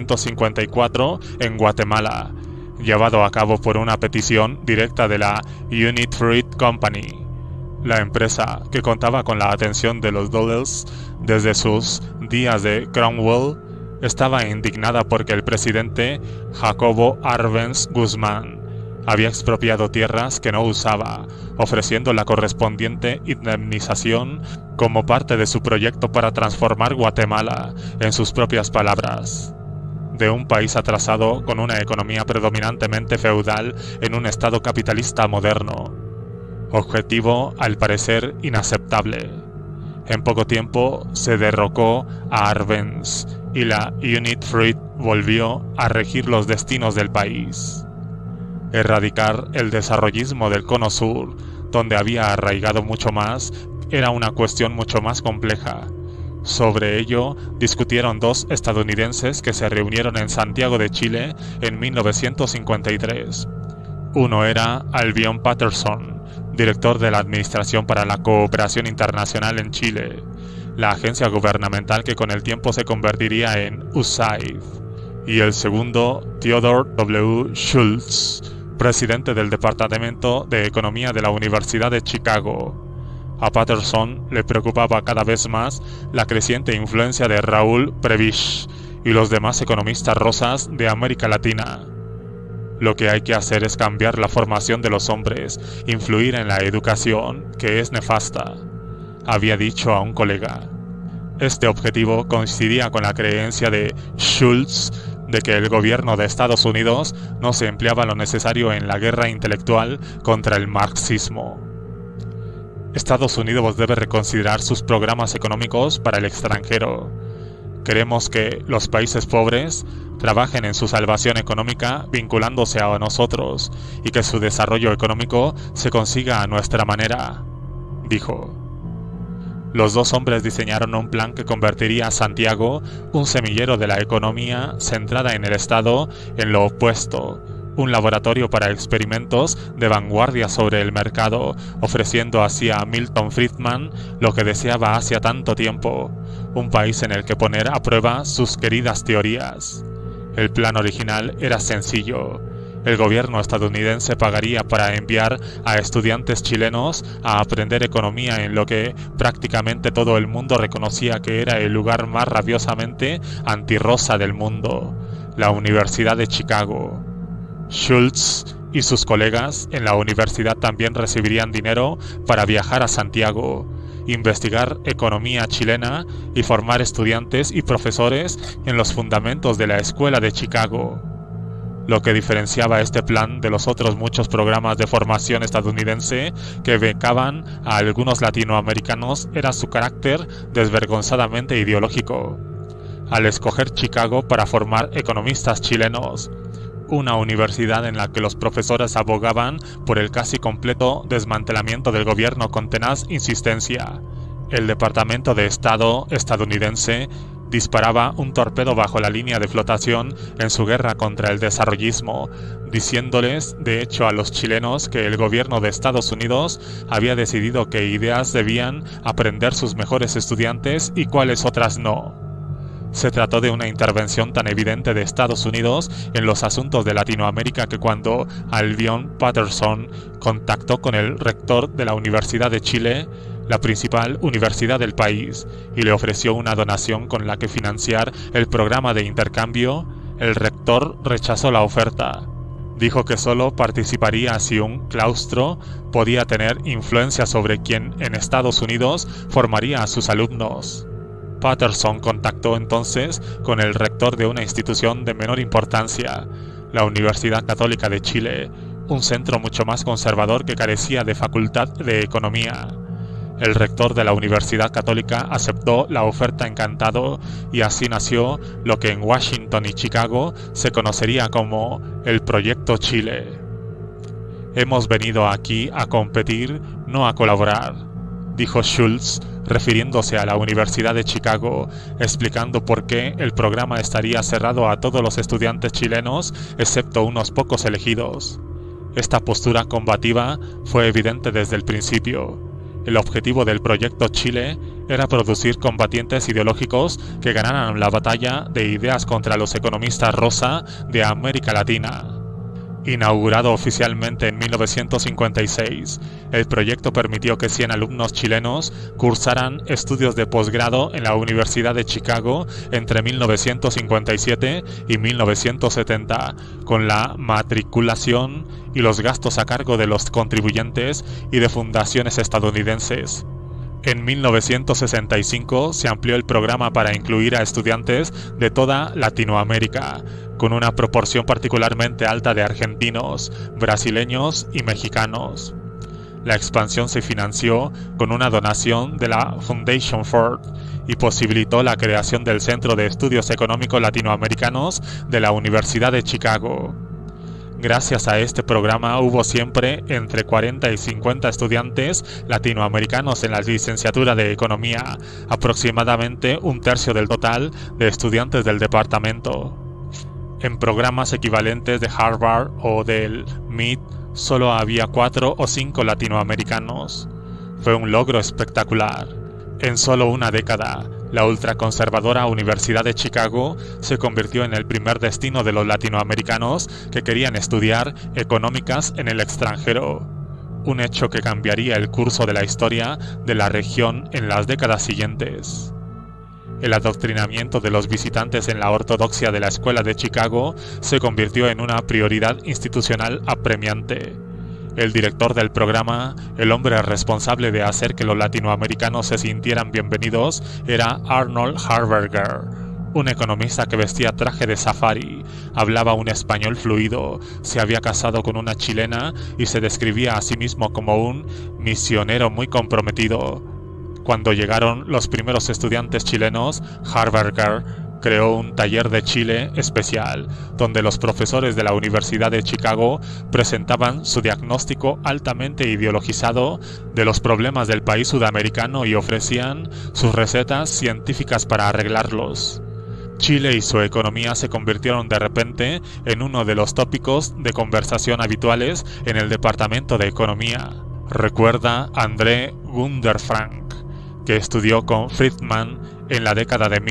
1954 en Guatemala, llevado a cabo por una petición directa de la Unit Fruit Company. La empresa, que contaba con la atención de los Dulles desde sus días de Cromwell, estaba indignada porque el presidente Jacobo Arbenz Guzmán había expropiado tierras que no usaba, ofreciendo la correspondiente indemnización como parte de su proyecto para transformar Guatemala, en sus propias palabras, de un país atrasado con una economía predominantemente feudal en un estado capitalista moderno. Objetivo, al parecer, inaceptable. En poco tiempo se derrocó a Arbenz y la Unit Fruit volvió a regir los destinos del país. Erradicar el desarrollismo del Cono Sur, donde había arraigado mucho más, era una cuestión mucho más compleja. Sobre ello discutieron dos estadounidenses que se reunieron en Santiago de Chile en 1953. Uno era Albion Patterson, director de la Administración para la Cooperación Internacional en Chile, la agencia gubernamental que con el tiempo se convertiría en USAID, y el segundo, Theodore W. Schultz, presidente del Departamento de Economía de la Universidad de Chicago. A Patterson le preocupaba cada vez más la creciente influencia de Raúl Prebisch y los demás economistas rosas de América Latina. Lo que hay que hacer es cambiar la formación de los hombres, influir en la educación, que es nefasta, había dicho a un colega. Este objetivo coincidía con la creencia de Schultz de que el gobierno de Estados Unidos no se empleaba lo necesario en la guerra intelectual contra el marxismo. Estados Unidos debe reconsiderar sus programas económicos para el extranjero. Queremos que los países pobres trabajen en su salvación económica vinculándose a nosotros y que su desarrollo económico se consiga a nuestra manera, dijo. Los dos hombres diseñaron un plan que convertiría a Santiago, un semillero de la economía centrada en el Estado, en lo opuesto, un laboratorio para experimentos de vanguardia sobre el mercado, ofreciendo así a Milton Friedman lo que deseaba hacía tanto tiempo, un país en el que poner a prueba sus queridas teorías. El plan original era sencillo. El gobierno estadounidense pagaría para enviar a estudiantes chilenos a aprender economía en lo que prácticamente todo el mundo reconocía que era el lugar más rabiosamente antirrosa del mundo, la Universidad de Chicago. Schultz y sus colegas en la universidad también recibirían dinero para viajar a Santiago, investigar economía chilena y formar estudiantes y profesores en los fundamentos de la Escuela de Chicago. Lo que diferenciaba este plan de los otros muchos programas de formación estadounidense que becaban a algunos latinoamericanos era su carácter desvergonzadamente ideológico. Al escoger Chicago para formar economistas chilenos, una universidad en la que los profesores abogaban por el casi completo desmantelamiento del gobierno con tenaz insistencia, el Departamento de Estado estadounidense disparaba un torpedo bajo la línea de flotación en su guerra contra el desarrollismo, diciéndoles de hecho a los chilenos que el gobierno de Estados Unidos había decidido qué ideas debían aprender sus mejores estudiantes y cuáles otras no. Se trató de una intervención tan evidente de Estados Unidos en los asuntos de Latinoamérica que cuando Albion Patterson contactó con el rector de la Universidad de Chile, la principal universidad del país, y le ofreció una donación con la que financiar el programa de intercambio, el rector rechazó la oferta. Dijo que solo participaría si un claustro podía tener influencia sobre quien en Estados Unidos formaría a sus alumnos. Patterson contactó entonces con el rector de una institución de menor importancia, la Universidad Católica de Chile, un centro mucho más conservador que carecía de facultad de economía. El rector de la Universidad Católica aceptó la oferta encantado y así nació lo que en Washington y Chicago se conocería como el Proyecto Chile. Hemos venido aquí a competir, no a colaborar, dijo Schultz, refiriéndose a la Universidad de Chicago, explicando por qué el programa estaría cerrado a todos los estudiantes chilenos, excepto unos pocos elegidos. Esta postura combativa fue evidente desde el principio. El objetivo del Proyecto Chile era producir combatientes ideológicos que ganaran la batalla de ideas contra los economistas rosa de América Latina. Inaugurado oficialmente en 1956, el proyecto permitió que 100 alumnos chilenos cursaran estudios de posgrado en la Universidad de Chicago entre 1957 y 1970, con la matriculación y los gastos a cargo de los contribuyentes y de fundaciones estadounidenses. En 1965 se amplió el programa para incluir a estudiantes de toda Latinoamérica, con una proporción particularmente alta de argentinos, brasileños y mexicanos. La expansión se financió con una donación de la Foundation Ford y posibilitó la creación del Centro de Estudios Económicos Latinoamericanos de la Universidad de Chicago. Gracias a este programa hubo siempre entre 40 y 50 estudiantes latinoamericanos en la licenciatura de Economía, aproximadamente un tercio del total de estudiantes del departamento. En programas equivalentes de Harvard o del MIT solo había 4 o 5 latinoamericanos. Fue un logro espectacular. En solo una década, la ultraconservadora Universidad de Chicago se convirtió en el primer destino de los latinoamericanos que querían estudiar económicas en el extranjero, un hecho que cambiaría el curso de la historia de la región en las décadas siguientes. El adoctrinamiento de los visitantes en la ortodoxia de la Escuela de Chicago se convirtió en una prioridad institucional apremiante. El director del programa, el hombre responsable de hacer que los latinoamericanos se sintieran bienvenidos, era Arnold Harberger, un economista que vestía traje de safari, hablaba un español fluido, se había casado con una chilena y se describía a sí mismo como un misionero muy comprometido. Cuando llegaron los primeros estudiantes chilenos, Harberger creó un taller de Chile especial, donde los profesores de la Universidad de Chicago presentaban su diagnóstico altamente ideologizado de los problemas del país sudamericano y ofrecían sus recetas científicas para arreglarlos. Chile y su economía se convirtieron de repente en uno de los tópicos de conversación habituales en el Departamento de Economía, recuerda André Gunderfrank, que estudió con Friedman en la década de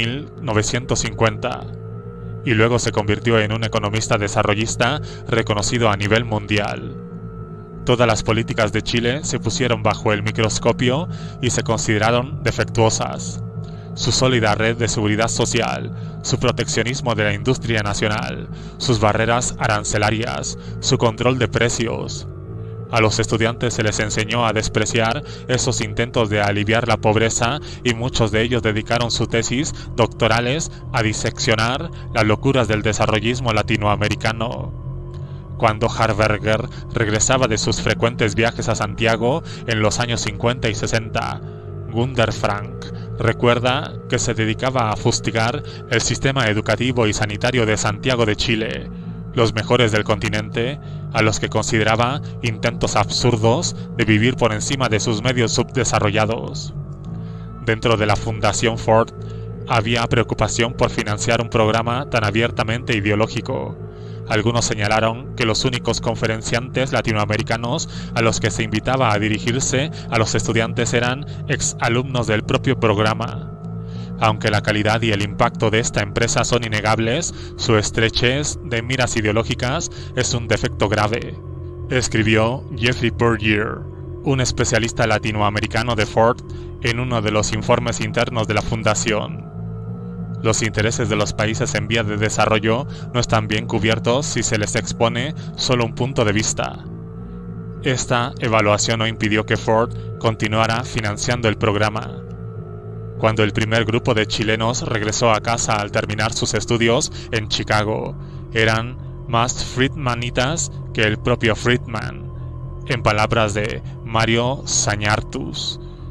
1950 y luego se convirtió en un economista desarrollista reconocido a nivel mundial. Todas las políticas de Chile se pusieron bajo el microscopio y se consideraron defectuosas. Su sólida red de seguridad social, su proteccionismo de la industria nacional, sus barreras arancelarias, su control de precios. A los estudiantes se les enseñó a despreciar esos intentos de aliviar la pobreza y muchos de ellos dedicaron sus tesis doctorales a diseccionar las locuras del desarrollismo latinoamericano. Cuando Harberger regresaba de sus frecuentes viajes a Santiago en los años 50 y 60, Gunderfrank recuerda que se dedicaba a fustigar el sistema educativo y sanitario de Santiago de Chile, los mejores del continente, a los que consideraba intentos absurdos de vivir por encima de sus medios subdesarrollados. Dentro de la Fundación Ford había preocupación por financiar un programa tan abiertamente ideológico. Algunos señalaron que los únicos conferenciantes latinoamericanos a los que se invitaba a dirigirse a los estudiantes eran exalumnos del propio programa. Aunque la calidad y el impacto de esta empresa son innegables, su estrechez de miras ideológicas es un defecto grave, escribió Jeffrey Puryear, un especialista latinoamericano de Ford, en uno de los informes internos de la fundación. Los intereses de los países en vía de desarrollo no están bien cubiertos si se les expone solo un punto de vista. Esta evaluación no impidió que Ford continuara financiando el programa. Cuando el primer grupo de chilenos regresó a casa al terminar sus estudios en Chicago, eran más Friedmanitas que el propio Friedman, en palabras de Mario Zañartus,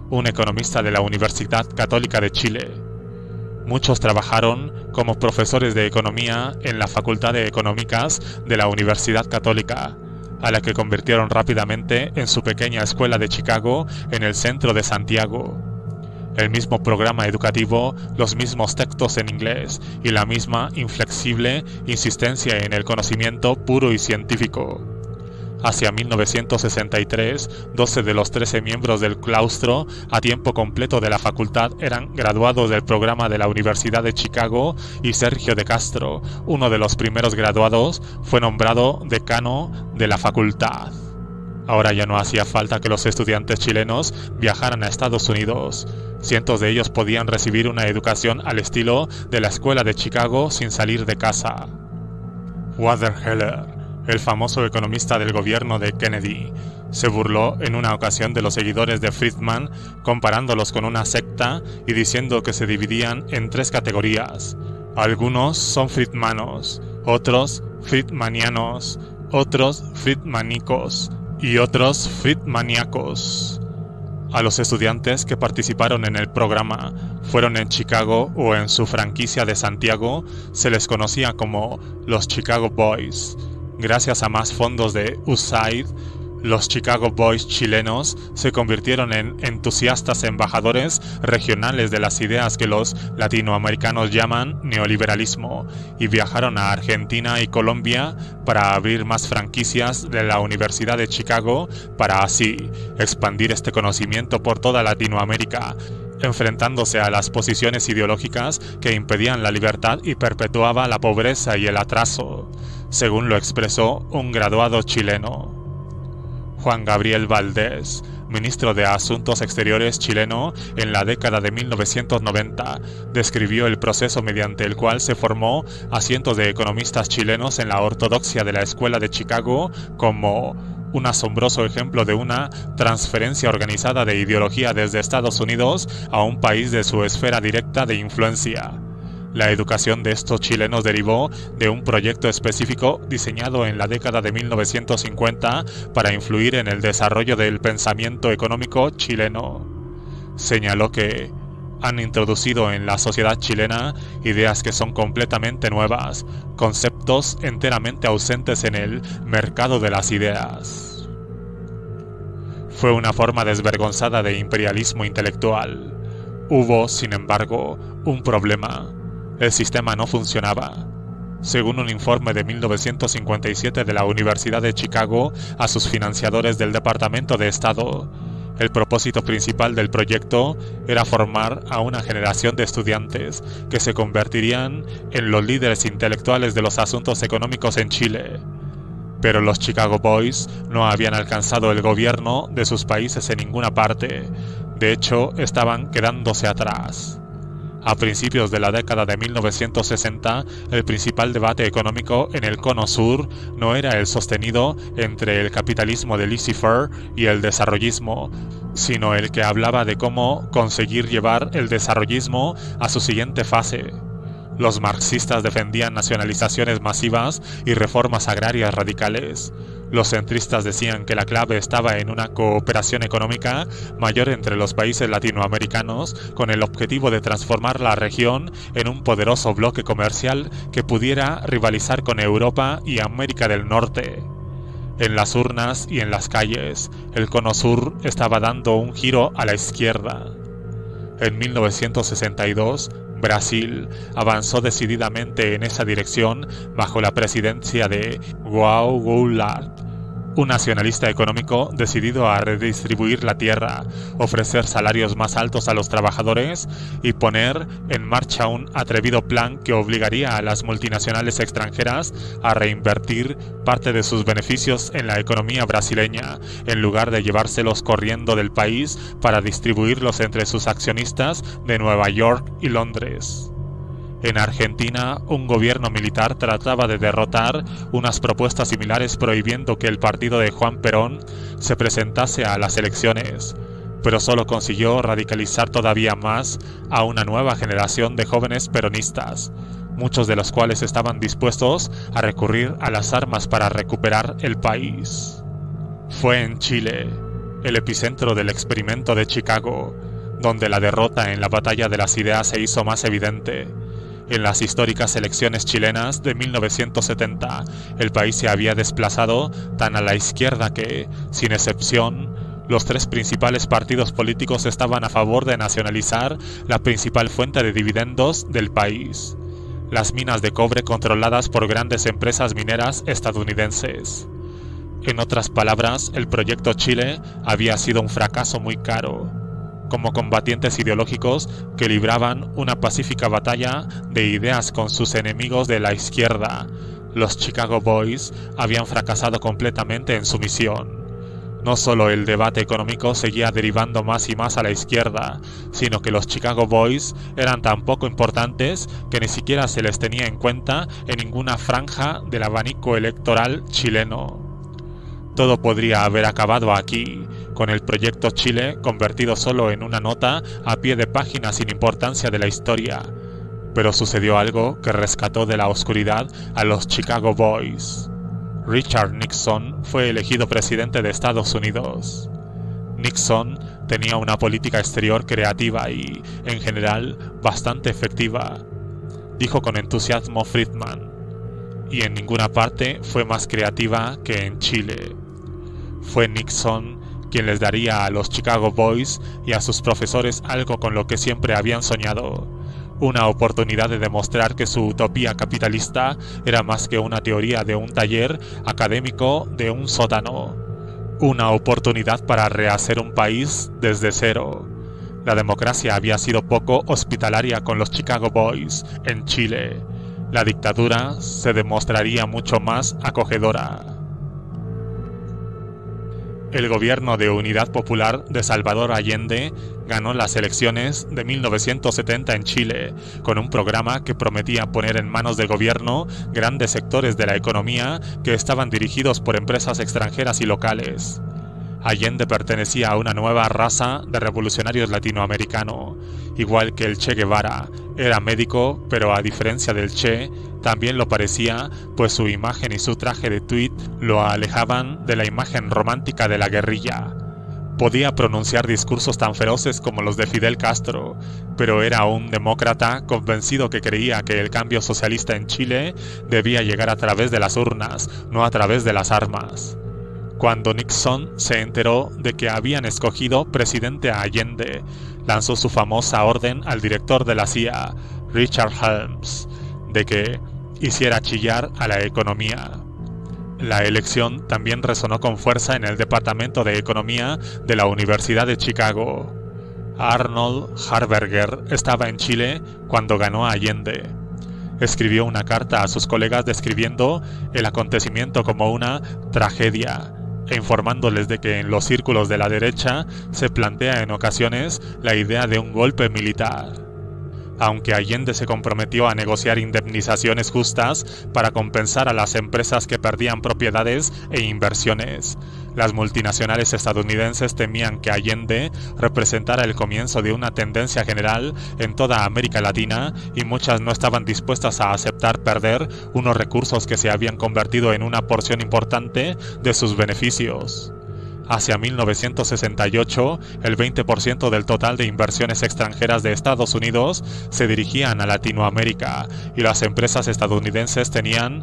un economista de la Universidad Católica de Chile. Muchos trabajaron como profesores de economía en la Facultad de Económicas de la Universidad Católica, a la que convirtieron rápidamente en su pequeña escuela de Chicago en el centro de Santiago. El mismo programa educativo, los mismos textos en inglés y la misma inflexible insistencia en el conocimiento puro y científico. Hacia 1963, 12 de los 13 miembros del claustro a tiempo completo de la facultad eran graduados del programa de la Universidad de Chicago y Sergio de Castro, uno de los primeros graduados, fue nombrado decano de la facultad. Ahora ya no hacía falta que los estudiantes chilenos viajaran a Estados Unidos. Cientos de ellos podían recibir una educación al estilo de la Escuela de Chicago sin salir de casa. Waterheller, el famoso economista del gobierno de Kennedy, se burló en una ocasión de los seguidores de Friedman, comparándolos con una secta y diciendo que se dividían en 3 categorías. Algunos son friedmanos, otros friedmanianos, otros friedmanicos y otros friedmaníacos. A los estudiantes que participaron en el programa, fueron en Chicago o en su franquicia de Santiago, se les conocía como los Chicago Boys. Gracias a más fondos de USAID, los Chicago Boys chilenos se convirtieron en entusiastas embajadores regionales de las ideas que los latinoamericanos llaman neoliberalismo y viajaron a Argentina y Colombia para abrir más franquicias de la Universidad de Chicago para así expandir este conocimiento por toda Latinoamérica, enfrentándose a las posiciones ideológicas que impedían la libertad y perpetuaba la pobreza y el atraso, según lo expresó un graduado chileno. Juan Gabriel Valdés, ministro de Asuntos Exteriores chileno en la década de 1990, describió el proceso mediante el cual se formó a cientos de economistas chilenos en la ortodoxia de la Escuela de Chicago como un asombroso ejemplo de una transferencia organizada de ideología desde Estados Unidos a un país de su esfera directa de influencia. La educación de estos chilenos derivó de un proyecto específico diseñado en la década de 1950 para influir en el desarrollo del pensamiento económico chileno. Señaló que han introducido en la sociedad chilena ideas que son completamente nuevas, conceptos enteramente ausentes en el mercado de las ideas. Fue una forma desvergonzada de imperialismo intelectual. Hubo, sin embargo, un problema. El sistema no funcionaba. Según un informe de 1957 de la Universidad de Chicago a sus financiadores del Departamento de Estado, el propósito principal del proyecto era formar a una generación de estudiantes que se convertirían en los líderes intelectuales de los asuntos económicos en Chile. Pero los Chicago Boys no habían alcanzado el gobierno de sus países en ninguna parte. De hecho, estaban quedándose atrás. A principios de la década de 1960, el principal debate económico en el Cono Sur no era el sostenido entre el capitalismo de laissez-faire y el desarrollismo, sino el que hablaba de cómo conseguir llevar el desarrollismo a su siguiente fase. Los marxistas defendían nacionalizaciones masivas y reformas agrarias radicales. Los centristas decían que la clave estaba en una cooperación económica mayor entre los países latinoamericanos con el objetivo de transformar la región en un poderoso bloque comercial que pudiera rivalizar con Europa y América del Norte. En las urnas y en las calles, el Cono Sur estaba dando un giro a la izquierda. En 1962, Brasil avanzó decididamente en esa dirección bajo la presidencia de João Goulart, un nacionalista económico decidido a redistribuir la tierra, ofrecer salarios más altos a los trabajadores y poner en marcha un atrevido plan que obligaría a las multinacionales extranjeras a reinvertir parte de sus beneficios en la economía brasileña, en lugar de llevárselos corriendo del país para distribuirlos entre sus accionistas de Nueva York y Londres. En Argentina, un gobierno militar trataba de derrotar unas propuestas similares prohibiendo que el partido de Juan Perón se presentase a las elecciones, pero solo consiguió radicalizar todavía más a una nueva generación de jóvenes peronistas, muchos de los cuales estaban dispuestos a recurrir a las armas para recuperar el país. Fue en Chile, el epicentro del experimento de Chicago, donde la derrota en la batalla de las ideas se hizo más evidente. En las históricas elecciones chilenas de 1970, el país se había desplazado tan a la izquierda que, sin excepción, los tres principales partidos políticos estaban a favor de nacionalizar la principal fuente de dividendos del país, las minas de cobre controladas por grandes empresas mineras estadounidenses. En otras palabras, el proyecto Chile había sido un fracaso muy caro. Como combatientes ideológicos que libraban una pacífica batalla de ideas con sus enemigos de la izquierda, los Chicago Boys habían fracasado completamente en su misión. No solo el debate económico seguía derivando más y más a la izquierda, sino que los Chicago Boys eran tan poco importantes que ni siquiera se les tenía en cuenta en ninguna franja del abanico electoral chileno. Todo podría haber acabado aquí, con el proyecto Chile convertido solo en una nota a pie de página sin importancia de la historia. Pero sucedió algo que rescató de la oscuridad a los Chicago Boys. Richard Nixon fue elegido presidente de Estados Unidos. Nixon tenía una política exterior creativa y, en general, bastante efectiva, dijo con entusiasmo Friedman, y en ninguna parte fue más creativa que en Chile. Fue Nixon quien les daría a los Chicago Boys y a sus profesores algo con lo que siempre habían soñado, una oportunidad de demostrar que su utopía capitalista era más que una teoría de un taller académico de un sótano, una oportunidad para rehacer un país desde cero. La democracia había sido poco hospitalaria con los Chicago Boys en Chile. La dictadura se demostraría mucho más acogedora. El gobierno de Unidad Popular de Salvador Allende ganó las elecciones de 1970 en Chile, con un programa que prometía poner en manos del gobierno grandes sectores de la economía que estaban dirigidos por empresas extranjeras y locales. Allende pertenecía a una nueva raza de revolucionarios latinoamericanos, igual que el Che Guevara. Era médico, pero a diferencia del Che, también lo parecía, pues su imagen y su traje de tweed lo alejaban de la imagen romántica de la guerrilla. Podía pronunciar discursos tan feroces como los de Fidel Castro, pero era un demócrata convencido que creía que el cambio socialista en Chile debía llegar a través de las urnas, no a través de las armas. Cuando Nixon se enteró de que habían escogido presidente a Allende, lanzó su famosa orden al director de la CIA, Richard Helms, de que hiciera chillar a la economía. La elección también resonó con fuerza en el Departamento de Economía de la Universidad de Chicago. Arnold Harberger estaba en Chile cuando ganó a Allende. Escribió una carta a sus colegas describiendo el acontecimiento como una tragedia, e informándoles de que en los círculos de la derecha se plantea en ocasiones la idea de un golpe militar. Aunque Allende se comprometió a negociar indemnizaciones justas para compensar a las empresas que perdían propiedades e inversiones, las multinacionales estadounidenses temían que Allende representara el comienzo de una tendencia general en toda América Latina y muchas no estaban dispuestas a aceptar perder unos recursos que se habían convertido en una porción importante de sus beneficios. Hacia 1968, el 20% del total de inversiones extranjeras de Estados Unidos se dirigían a Latinoamérica y las empresas estadounidenses tenían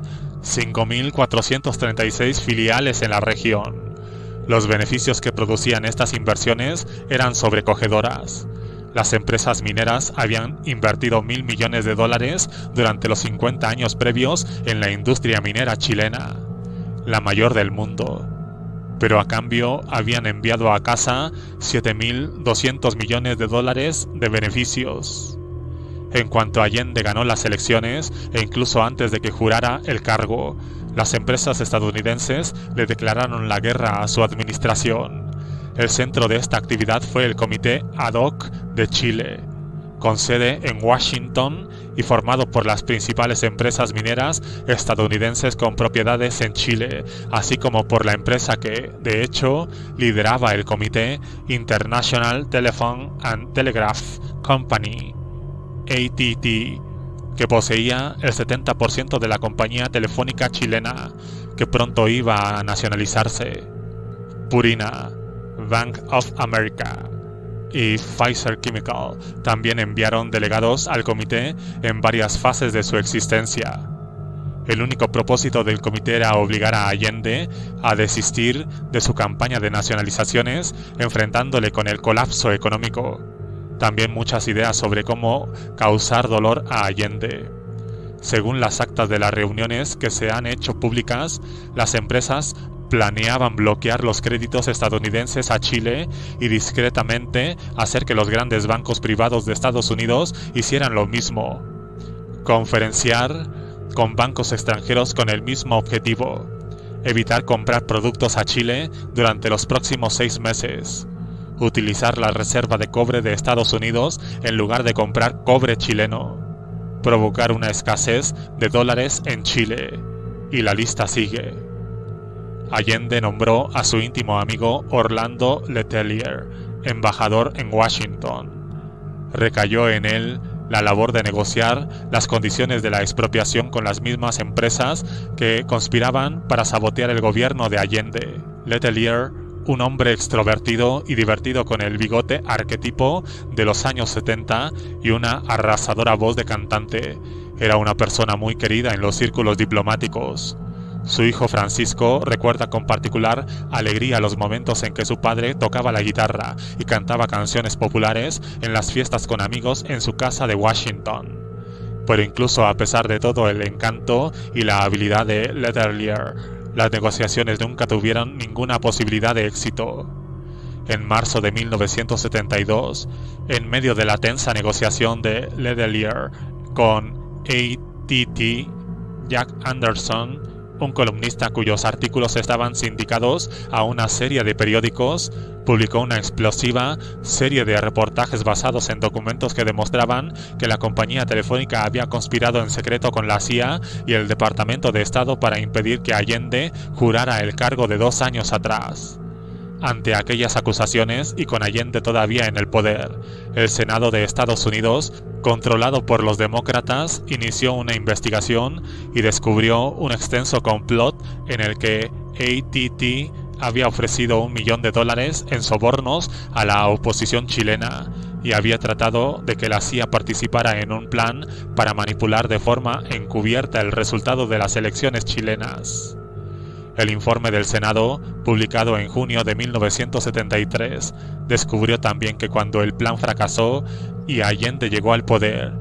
5.436 filiales en la región. Los beneficios que producían estas inversiones eran sobrecogedoras. Las empresas mineras habían invertido $1.000 millones durante los 50 años previos en la industria minera chilena, la mayor del mundo. Pero a cambio habían enviado a casa $7.200 millones de beneficios. En cuanto Allende ganó las elecciones, e incluso antes de que jurara el cargo, las empresas estadounidenses le declararon la guerra a su administración. El centro de esta actividad fue el Comité Ad Hoc de Chile, con sede en Washington y formado por las principales empresas mineras estadounidenses con propiedades en Chile, así como por la empresa que, de hecho, lideraba el comité, International Telephone and Telegraph Company, AT&T, que poseía el 70% de la compañía telefónica chilena, que pronto iba a nacionalizarse. Purina, Bank of America y Pfizer Chemical también enviaron delegados al comité en varias fases de su existencia. El único propósito del comité era obligar a Allende a desistir de su campaña de nacionalizaciones, enfrentándole con el colapso económico. También muchas ideas sobre cómo causar dolor a Allende. Según las actas de las reuniones que se han hecho públicas, las empresas planeaban bloquear los créditos estadounidenses a Chile y discretamente hacer que los grandes bancos privados de Estados Unidos hicieran lo mismo. Conferenciar con bancos extranjeros con el mismo objetivo: evitar comprar productos a Chile durante los próximos 6 meses. Utilizar la reserva de cobre de Estados Unidos en lugar de comprar cobre chileno. Provocar una escasez de dólares en Chile. Y la lista sigue. Allende nombró a su íntimo amigo Orlando Letelier embajador en Washington. Recayó en él la labor de negociar las condiciones de la expropiación con las mismas empresas que conspiraban para sabotear el gobierno de Allende. Letelier, un hombre extrovertido y divertido con el bigote arquetipo de los años 70 y una arrasadora voz de cantante, era una persona muy querida en los círculos diplomáticos. Su hijo Francisco recuerda con particular alegría los momentos en que su padre tocaba la guitarra y cantaba canciones populares en las fiestas con amigos en su casa de Washington. Pero incluso a pesar de todo el encanto y la habilidad de Letelier, las negociaciones nunca tuvieron ninguna posibilidad de éxito. En marzo de 1972, en medio de la tensa negociación de Letelier con AT&T, Jack Anderson, un columnista cuyos artículos estaban sindicados a una serie de periódicos, publicó una explosiva serie de reportajes basados en documentos que demostraban que la compañía telefónica había conspirado en secreto con la CIA y el Departamento de Estado para impedir que Allende jurara el cargo de 2 años atrás. Ante aquellas acusaciones y con Allende todavía en el poder, el Senado de Estados Unidos, controlado por los demócratas, inició una investigación y descubrió un extenso complot en el que AT&T había ofrecido $1 millón en sobornos a la oposición chilena y había tratado de que la CIA participara en un plan para manipular de forma encubierta el resultado de las elecciones chilenas. El informe del Senado, publicado en junio de 1973, descubrió también que cuando el plan fracasó y Allende llegó al poder,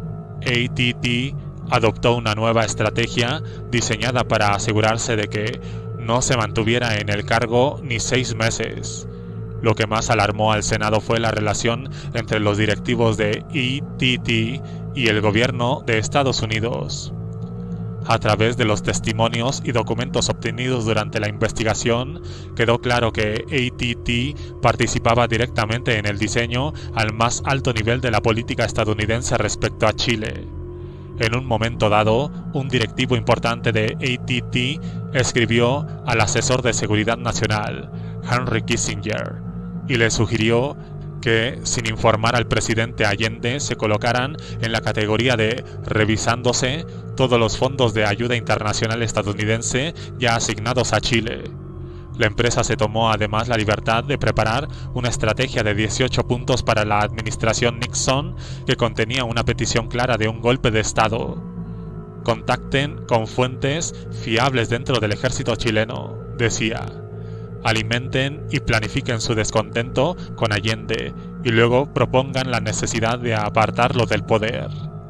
AT&T adoptó una nueva estrategia diseñada para asegurarse de que no se mantuviera en el cargo ni 6 meses. Lo que más alarmó al Senado fue la relación entre los directivos de AT&T y el gobierno de Estados Unidos. A través de los testimonios y documentos obtenidos durante la investigación, quedó claro que AT&T participaba directamente en el diseño al más alto nivel de la política estadounidense respecto a Chile. En un momento dado, un directivo importante de AT&T escribió al asesor de seguridad nacional, Henry Kissinger, y le sugirió que, sin informar al presidente Allende, se colocaran en la categoría de revisándose todos los fondos de ayuda internacional estadounidense ya asignados a Chile. La empresa se tomó además la libertad de preparar una estrategia de 18 puntos para la administración Nixon que contenía una petición clara de un golpe de Estado. Contacten con fuentes fiables dentro del ejército chileno, decía. Alimenten y planifiquen su descontento con Allende y luego propongan la necesidad de apartarlo del poder.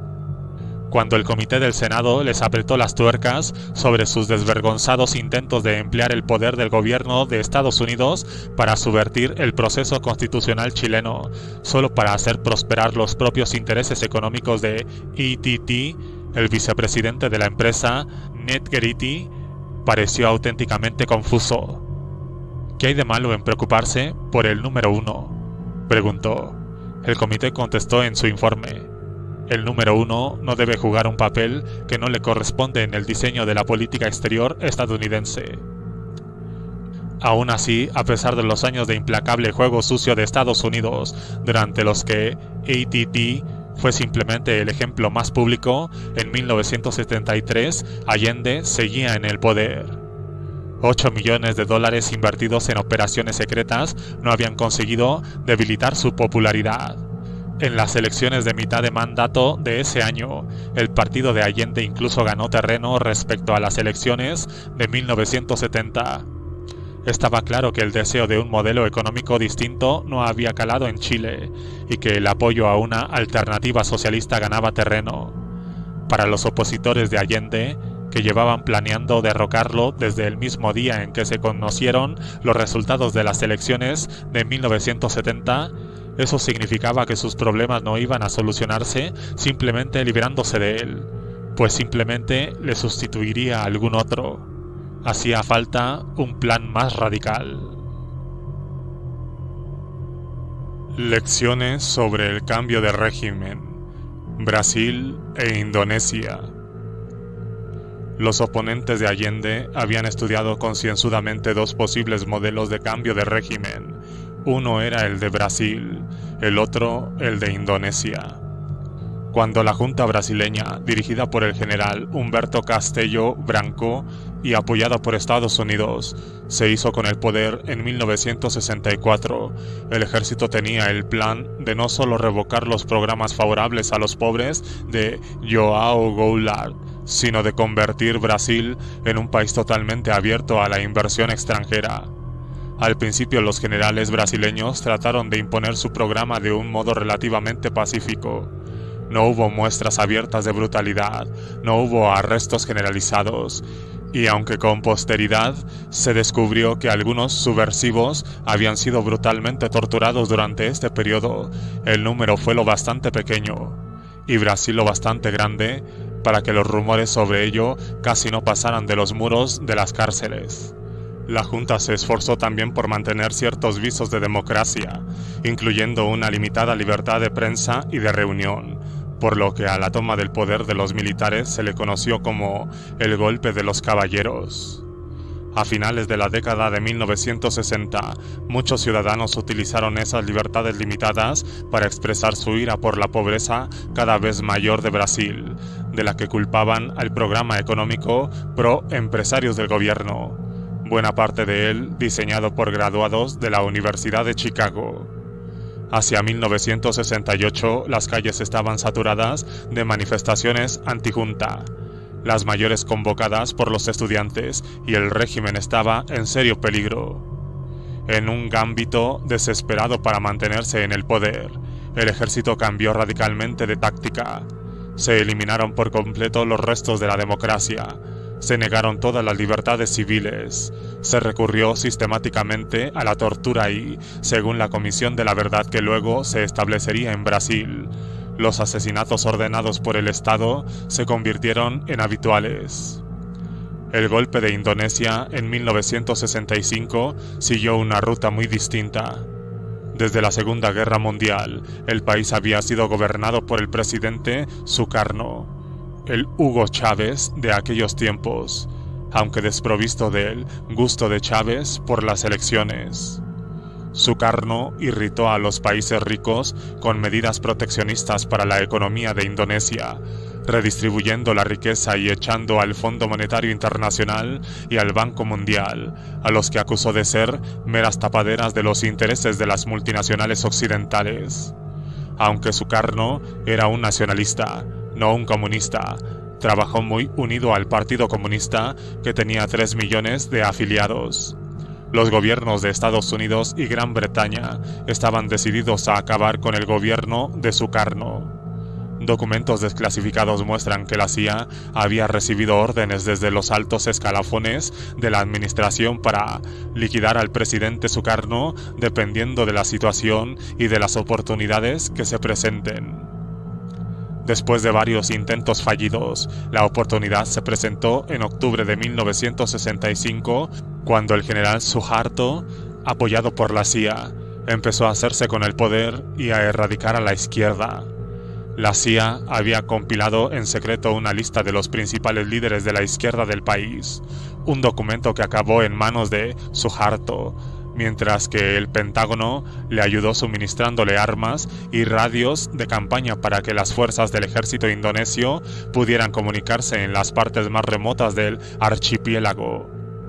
Cuando el comité del Senado les apretó las tuercas sobre sus desvergonzados intentos de emplear el poder del gobierno de Estados Unidos para subvertir el proceso constitucional chileno, solo para hacer prosperar los propios intereses económicos de AT&T, el vicepresidente de la empresa, Ned Gerety, pareció auténticamente confuso. ¿Qué hay de malo en preocuparse por el número 1? Preguntó. El comité contestó en su informe. El número 1 no debe jugar un papel que no le corresponde en el diseño de la política exterior estadounidense. Aún así, a pesar de los años de implacable juego sucio de Estados Unidos, durante los que AT&T fue simplemente el ejemplo más público, en 1973 Allende seguía en el poder. $8 millones invertidos en operaciones secretas no habían conseguido debilitar su popularidad. En las elecciones de mitad de mandato de ese año, el partido de Allende incluso ganó terreno respecto a las elecciones de 1970. Estaba claro que el deseo de un modelo económico distinto no había calado en Chile y que el apoyo a una alternativa socialista ganaba terreno. Para los opositores de Allende, que llevaban planeando derrocarlo desde el mismo día en que se conocieron los resultados de las elecciones de 1970, eso significaba que sus problemas no iban a solucionarse simplemente liberándose de él, pues simplemente le sustituiría a algún otro. Hacía falta un plan más radical. Lecciones sobre el cambio de régimen. Brasil e Indonesia. Los oponentes de Allende habían estudiado concienzudamente dos posibles modelos de cambio de régimen. Uno era el de Brasil, el otro el de Indonesia. Cuando la junta brasileña, dirigida por el general Humberto Castello Branco y apoyada por Estados Unidos, se hizo con el poder en 1964, el ejército tenía el plan de no solo revocar los programas favorables a los pobres de João Goulart, sino de convertir Brasil en un país totalmente abierto a la inversión extranjera. Al principio los generales brasileños trataron de imponer su programa de un modo relativamente pacífico. No hubo muestras abiertas de brutalidad, no hubo arrestos generalizados, y aunque con posteridad se descubrió que algunos subversivos habían sido brutalmente torturados durante este periodo, el número fue lo bastante pequeño, y Brasil lo bastante grande, para que los rumores sobre ello casi no pasaran de los muros de las cárceles. La Junta se esforzó también por mantener ciertos visos de democracia, incluyendo una limitada libertad de prensa y de reunión, por lo que a la toma del poder de los militares se le conoció como el golpe de los caballeros. A finales de la década de 1960, muchos ciudadanos utilizaron esas libertades limitadas para expresar su ira por la pobreza cada vez mayor de Brasil, de la que culpaban al programa económico pro-empresarios del gobierno, buena parte de él diseñado por graduados de la Universidad de Chicago. Hacia 1968, las calles estaban saturadas de manifestaciones antijunta, las mayores convocadas por los estudiantes, y el régimen estaba en serio peligro. En un gambito desesperado para mantenerse en el poder, el ejército cambió radicalmente de táctica. Se eliminaron por completo los restos de la democracia. Se negaron todas las libertades civiles, se recurrió sistemáticamente a la tortura y, según la Comisión de la Verdad que luego se establecería en Brasil, los asesinatos ordenados por el Estado se convirtieron en habituales. El golpe de Indonesia en 1965 siguió una ruta muy distinta. Desde la Segunda Guerra Mundial, el país había sido gobernado por el presidente Sukarno, el Hugo Chávez de aquellos tiempos, aunque desprovisto del gusto de Chávez por las elecciones. Sukarno irritó a los países ricos con medidas proteccionistas para la economía de Indonesia, redistribuyendo la riqueza y echando al Fondo Monetario Internacional y al Banco Mundial, a los que acusó de ser meras tapaderas de los intereses de las multinacionales occidentales. Aunque Sukarno era un nacionalista, no un comunista, trabajó muy unido al Partido Comunista, que tenía 3 millones de afiliados. Los gobiernos de Estados Unidos y Gran Bretaña estaban decididos a acabar con el gobierno de Sukarno. Documentos desclasificados muestran que la CIA había recibido órdenes desde los altos escalafones de la administración para liquidar al presidente Sukarno dependiendo de la situación y de las oportunidades que se presenten. Después de varios intentos fallidos, la oportunidad se presentó en octubre de 1965, cuando el general Suharto, apoyado por la CIA, empezó a hacerse con el poder y a erradicar a la izquierda. La CIA había compilado en secreto una lista de los principales líderes de la izquierda del país, un documento que acabó en manos de Suharto, mientras que el Pentágono le ayudó suministrándole armas y radios de campaña para que las fuerzas del ejército indonesio pudieran comunicarse en las partes más remotas del archipiélago.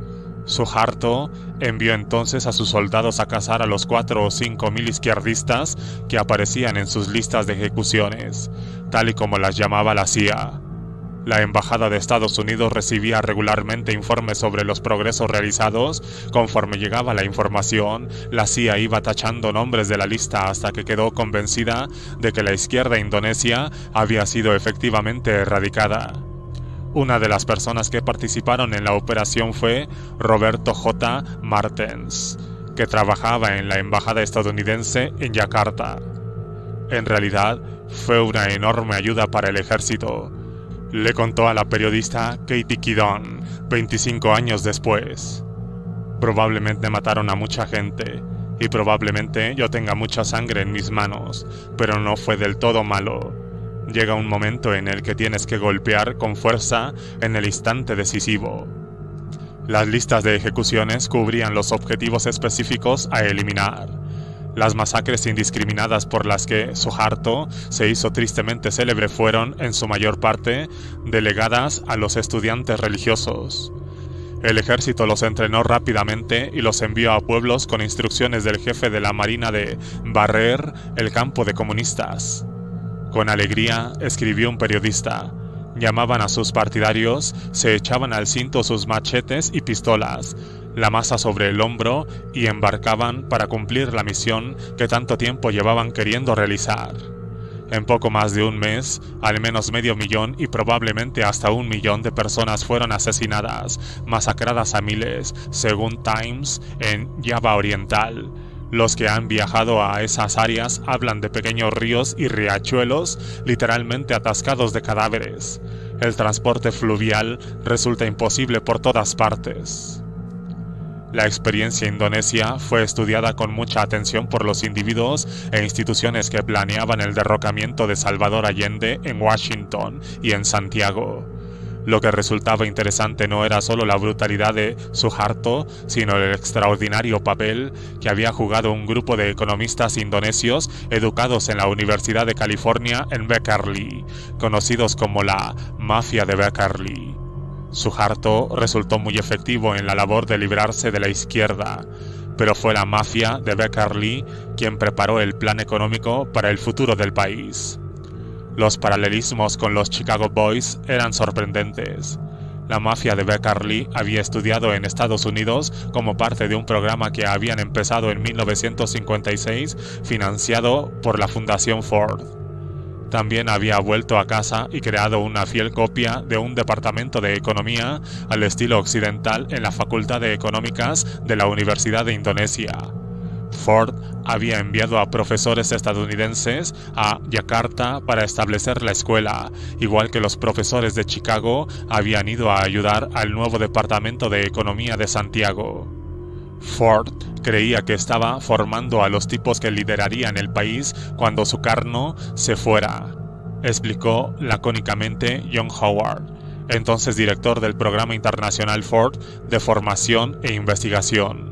Suharto envió entonces a sus soldados a cazar a los 4 o 5 mil izquierdistas que aparecían en sus listas de ejecuciones, tal y como las llamaba la CIA. La Embajada de Estados Unidos recibía regularmente informes sobre los progresos realizados. Conforme llegaba la información, la CIA iba tachando nombres de la lista hasta que quedó convencida de que la izquierda indonesia había sido efectivamente erradicada. Una de las personas que participaron en la operación fue Roberto J. Martens, que trabajaba en la Embajada estadounidense en Yakarta. En realidad, fue una enorme ayuda para el ejército, le contó a la periodista Katie Kidon 25 años después. Probablemente mataron a mucha gente, y probablemente yo tenga mucha sangre en mis manos, pero no fue del todo malo. Llega un momento en el que tienes que golpear con fuerza en el instante decisivo. Las listas de ejecuciones cubrían los objetivos específicos a eliminar. Las masacres indiscriminadas por las que Suharto se hizo tristemente célebre fueron, en su mayor parte, delegadas a los estudiantes religiosos. El ejército los entrenó rápidamente y los envió a pueblos con instrucciones del jefe de la marina de barrer el campo de comunistas. Con alegría, escribió un periodista, llamaban a sus partidarios, se echaban al cinto sus machetes y pistolas, la masa sobre el hombro y embarcaban para cumplir la misión que tanto tiempo llevaban queriendo realizar. En poco más de un mes, al menos 500.000 y probablemente hasta 1 millón de personas fueron asesinadas, masacradas a miles, según Times, en Java Oriental. Los que han viajado a esas áreas hablan de pequeños ríos y riachuelos literalmente atascados de cadáveres. El transporte fluvial resulta imposible por todas partes. La experiencia indonesia fue estudiada con mucha atención por los individuos e instituciones que planeaban el derrocamiento de Salvador Allende en Washington y en Santiago. Lo que resultaba interesante no era solo la brutalidad de Suharto, sino el extraordinario papel que había jugado un grupo de economistas indonesios educados en la Universidad de California en Berkeley, conocidos como la Mafia de Berkeley. Suharto resultó muy efectivo en la labor de librarse de la izquierda, pero fue la Mafia de Berkeley quien preparó el plan económico para el futuro del país. Los paralelismos con los Chicago Boys eran sorprendentes. La Mafia de Berkeley había estudiado en Estados Unidos como parte de un programa que habían empezado en 1956, financiado por la Fundación Ford. También había vuelto a casa y creado una fiel copia de un departamento de economía al estilo occidental en la Facultad de Económicas de la Universidad de Indonesia. Ford había enviado a profesores estadounidenses a Yakarta para establecer la escuela, igual que los profesores de Chicago habían ido a ayudar al nuevo Departamento de Economía de Santiago. Ford creía que estaba formando a los tipos que liderarían el país cuando Sukarno se fuera, explicó lacónicamente John Howard, entonces director del programa internacional Ford de formación e investigación.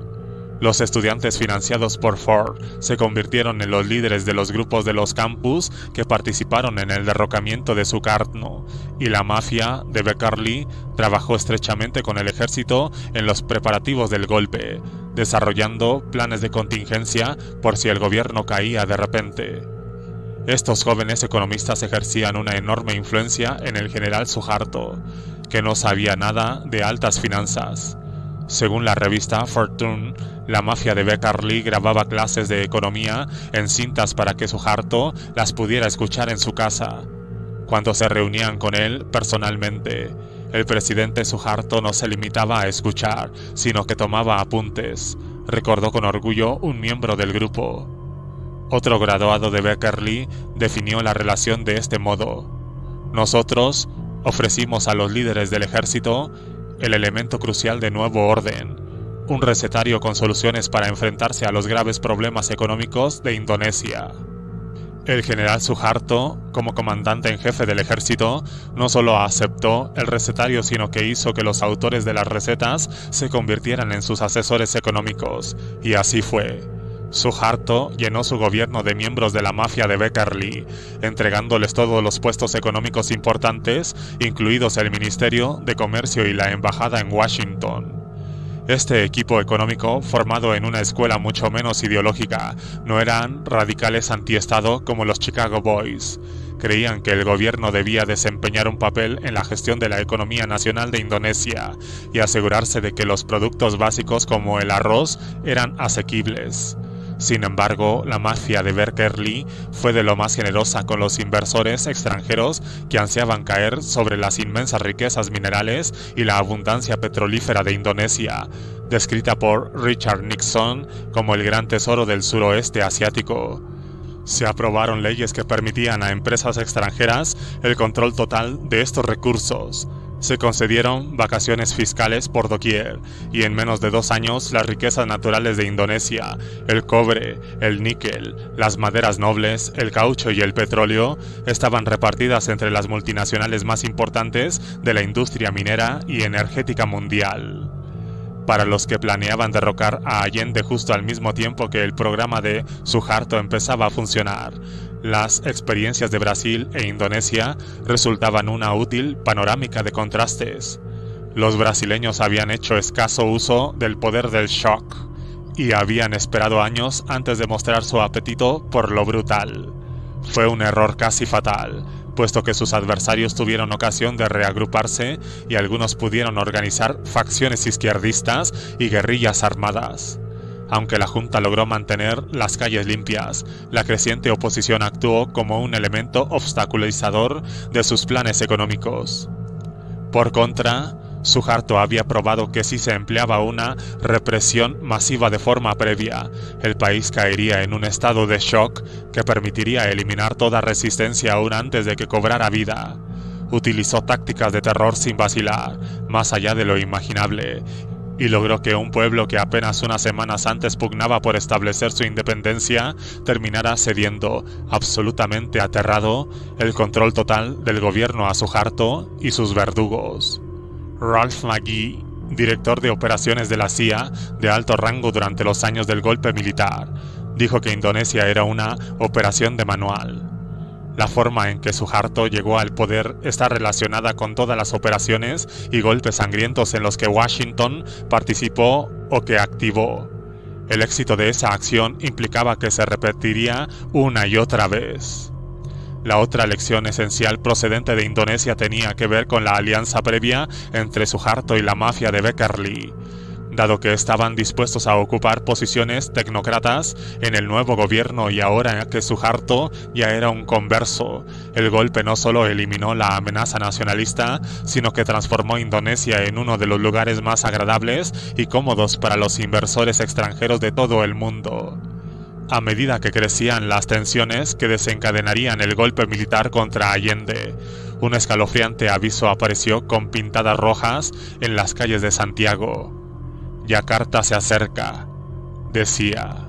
Los estudiantes financiados por Ford se convirtieron en los líderes de los grupos de los campus que participaron en el derrocamiento de Sukarno, y la Mafia de Berkeley trabajó estrechamente con el ejército en los preparativos del golpe, desarrollando planes de contingencia por si el gobierno caía de repente. Estos jóvenes economistas ejercían una enorme influencia en el general Suharto, que no sabía nada de altas finanzas. Según la revista Fortune, la Mafia de Berkeley grababa clases de economía en cintas para que Suharto las pudiera escuchar en su casa. Cuando se reunían con él personalmente, el presidente Suharto no se limitaba a escuchar, sino que tomaba apuntes, recordó con orgullo un miembro del grupo. Otro graduado de Berkeley definió la relación de este modo: nosotros ofrecimos a los líderes del ejército el elemento crucial de nuevo orden, un recetario con soluciones para enfrentarse a los graves problemas económicos de Indonesia. El general Suharto, como comandante en jefe del ejército, no solo aceptó el recetario, sino que hizo que los autores de las recetas se convirtieran en sus asesores económicos, y así fue. Suharto llenó su gobierno de miembros de la Mafia de Berkeley, entregándoles todos los puestos económicos importantes, incluidos el Ministerio de Comercio y la Embajada en Washington. Este equipo económico, formado en una escuela mucho menos ideológica, no eran radicales antiestado como los Chicago Boys. Creían que el gobierno debía desempeñar un papel en la gestión de la economía nacional de Indonesia y asegurarse de que los productos básicos como el arroz eran asequibles. Sin embargo, la mafia de Berkeley fue de lo más generosa con los inversores extranjeros que ansiaban caer sobre las inmensas riquezas minerales y la abundancia petrolífera de Indonesia, descrita por Richard Nixon como el gran tesoro del suroeste asiático. Se aprobaron leyes que permitían a empresas extranjeras el control total de estos recursos. Se concedieron vacaciones fiscales por doquier, y en menos de 2 años las riquezas naturales de Indonesia, el cobre, el níquel, las maderas nobles, el caucho y el petróleo, estaban repartidas entre las multinacionales más importantes de la industria minera y energética mundial. Para los que planeaban derrocar a Allende justo al mismo tiempo que el programa de Suharto empezaba a funcionar, las experiencias de Brasil e Indonesia resultaban una útil panorámica de contrastes. Los brasileños habían hecho escaso uso del poder del shock y habían esperado años antes de mostrar su apetito por lo brutal. Fue un error casi fatal, puesto que sus adversarios tuvieron ocasión de reagruparse y algunos pudieron organizar facciones izquierdistas y guerrillas armadas. Aunque la Junta logró mantener las calles limpias, la creciente oposición actuó como un elemento obstaculizador de sus planes económicos. Por contra, Suharto había probado que si se empleaba una represión masiva de forma previa, el país caería en un estado de shock que permitiría eliminar toda resistencia aún antes de que cobrara vida. Utilizó tácticas de terror sin vacilar, más allá de lo imaginable, y logró que un pueblo que apenas unas semanas antes pugnaba por establecer su independencia terminara cediendo, absolutamente aterrado, el control total del gobierno a Suharto y sus verdugos. Ralph McGee, director de operaciones de la CIA de alto rango durante los años del golpe militar, dijo que Indonesia era una operación de manual. La forma en que Suharto llegó al poder está relacionada con todas las operaciones y golpes sangrientos en los que Washington participó o que activó. El éxito de esa acción implicaba que se repetiría una y otra vez. La otra lección esencial procedente de Indonesia tenía que ver con la alianza previa entre Suharto y la mafia de Berkeley. Dado que estaban dispuestos a ocupar posiciones tecnócratas en el nuevo gobierno y ahora que Suharto ya era un converso, el golpe no solo eliminó la amenaza nacionalista, sino que transformó Indonesia en uno de los lugares más agradables y cómodos para los inversores extranjeros de todo el mundo. A medida que crecían las tensiones que desencadenarían el golpe militar contra Allende, un escalofriante aviso apareció con pintadas rojas en las calles de Santiago. Yakarta se acerca, decía.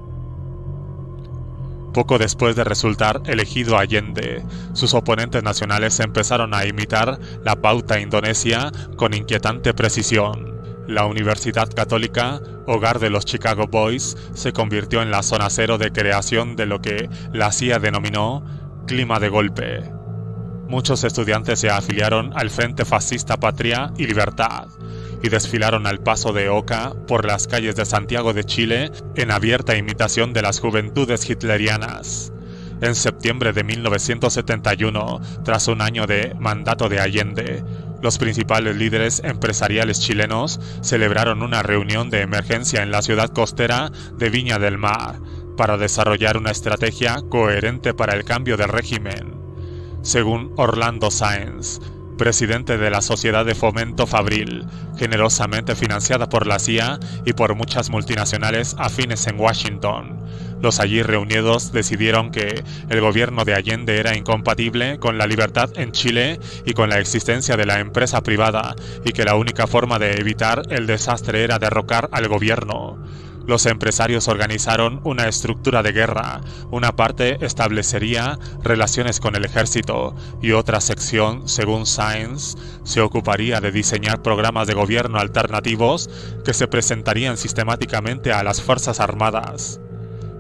Poco después de resultar elegido Allende, sus oponentes nacionales empezaron a imitar la pauta indonesia con inquietante precisión. La Universidad Católica, hogar de los Chicago Boys, se convirtió en la zona cero de creación de lo que la CIA denominó clima de golpe. Muchos estudiantes se afiliaron al Frente Fascista Patria y Libertad y desfilaron al paso de Oca por las calles de Santiago de Chile en abierta imitación de las juventudes hitlerianas. En septiembre de 1971, tras un año de mandato de Allende, los principales líderes empresariales chilenos celebraron una reunión de emergencia en la ciudad costera de Viña del Mar para desarrollar una estrategia coherente para el cambio de régimen. Según Orlando Sáenz, presidente de la Sociedad de Fomento Fabril, generosamente financiada por la CIA y por muchas multinacionales afines en Washington, los allí reunidos decidieron que el gobierno de Allende era incompatible con la libertad en Chile y con la existencia de la empresa privada, y que la única forma de evitar el desastre era derrocar al gobierno. Los empresarios organizaron una estructura de guerra. Una parte establecería relaciones con el ejército y otra sección, según Sáenz, se ocuparía de diseñar programas de gobierno alternativos que se presentarían sistemáticamente a las Fuerzas Armadas.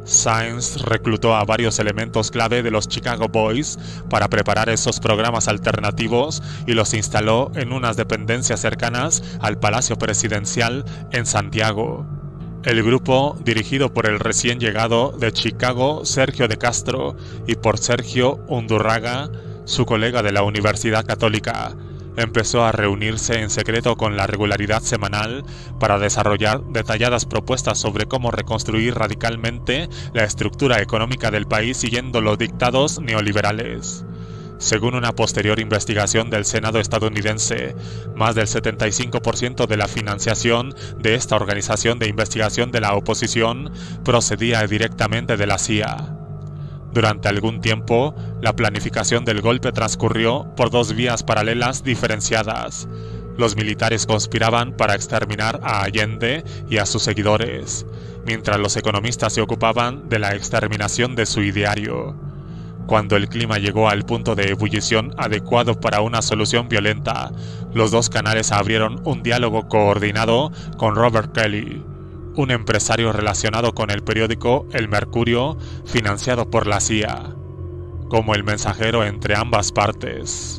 Saenz reclutó a varios elementos clave de los Chicago Boys para preparar esos programas alternativos y los instaló en unas dependencias cercanas al Palacio Presidencial en Santiago. El grupo, dirigido por el recién llegado de Chicago Sergio de Castro y por Sergio Undurraga, su colega de la Universidad Católica, empezó a reunirse en secreto con la regularidad semanal para desarrollar detalladas propuestas sobre cómo reconstruir radicalmente la estructura económica del país siguiendo los dictados neoliberales. Según una posterior investigación del Senado estadounidense, más del 75% de la financiación de esta organización de investigación de la oposición procedía directamente de la CIA. Durante algún tiempo, la planificación del golpe transcurrió por dos vías paralelas diferenciadas. Los militares conspiraban para exterminar a Allende y a sus seguidores, mientras los economistas se ocupaban de la exterminación de su ideario. Cuando el clima llegó al punto de ebullición adecuado para una solución violenta, los dos canales abrieron un diálogo coordinado con Robert Kelly, un empresario relacionado con el periódico El Mercurio, financiado por la CIA, como el mensajero entre ambas partes.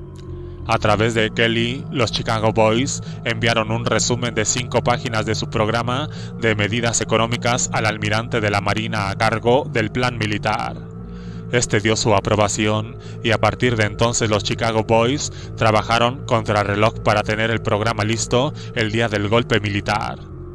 A través de Kelly, los Chicago Boys enviaron un resumen de 5 páginas de su programa de medidas económicas al almirante de la Marina a cargo del plan militar. Este dio su aprobación y a partir de entonces los Chicago Boys trabajaron contrarreloj para tener el programa listo el día del golpe militar.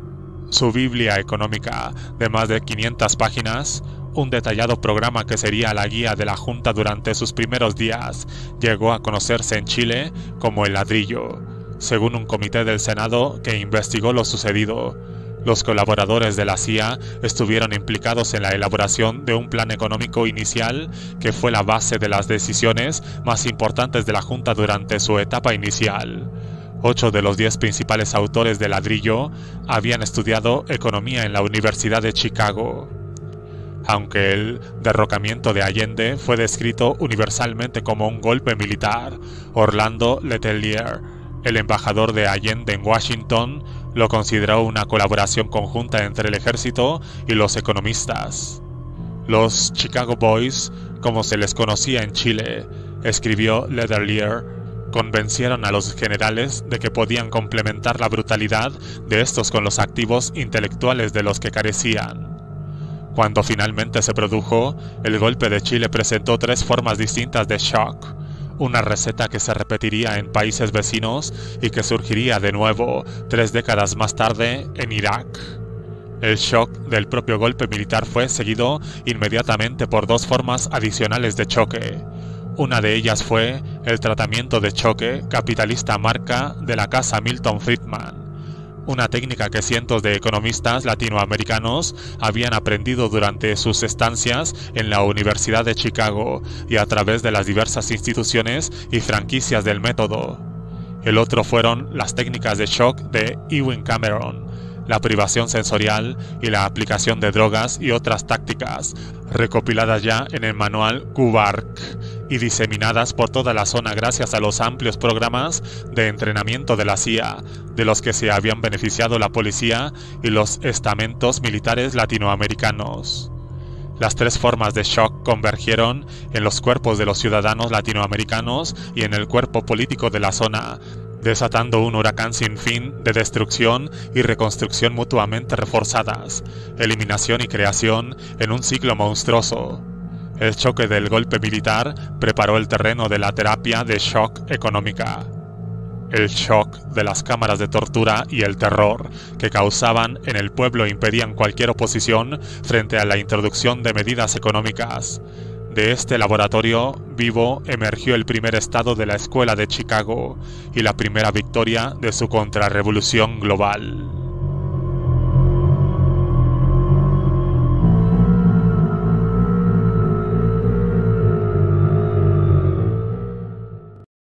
Su Biblia económica, de más de 500 páginas, un detallado programa que sería la guía de la Junta durante sus primeros días, llegó a conocerse en Chile como el ladrillo, según un comité del Senado que investigó lo sucedido. Los colaboradores de la CIA estuvieron implicados en la elaboración de un plan económico inicial que fue la base de las decisiones más importantes de la Junta durante su etapa inicial. 8 de los 10 principales autores de Ladrillo habían estudiado economía en la Universidad de Chicago. Aunque el derrocamiento de Allende fue descrito universalmente como un golpe militar, Orlando Letelier, el embajador de Allende en Washington, lo consideró una colaboración conjunta entre el ejército y los economistas. Los Chicago Boys, como se les conocía en Chile, escribió Letelier, convencieron a los generales de que podían complementar la brutalidad de estos con los activos intelectuales de los que carecían. Cuando finalmente se produjo, el golpe de Chile presentó 3 formas distintas de shock, una receta que se repetiría en países vecinos y que surgiría de nuevo 3 décadas más tarde en Irak. El shock del propio golpe militar fue seguido inmediatamente por 2 formas adicionales de choque. Una de ellas fue el tratamiento de choque capitalista marca de la casa Milton Friedman, una técnica que cientos de economistas latinoamericanos habían aprendido durante sus estancias en la Universidad de Chicago y a través de las diversas instituciones y franquicias del método. El otro fueron las técnicas de shock de Ewen Cameron, la privación sensorial y la aplicación de drogas y otras tácticas, recopiladas ya en el manual Kubark y diseminadas por toda la zona gracias a los amplios programas de entrenamiento de la CIA, de los que se habían beneficiado la policía y los estamentos militares latinoamericanos. Las 3 formas de shock convergieron en los cuerpos de los ciudadanos latinoamericanos y en el cuerpo político de la zona, desatando un huracán sin fin de destrucción y reconstrucción mutuamente reforzadas, eliminación y creación en un ciclo monstruoso. El choque del golpe militar preparó el terreno de la terapia de shock económica. El shock de las cámaras de tortura y el terror que causaban en el pueblo impedían cualquier oposición frente a la introducción de medidas económicas. De este laboratorio vivo emergió el primer estado de la Escuela de Chicago y la primera victoria de su contrarrevolución global.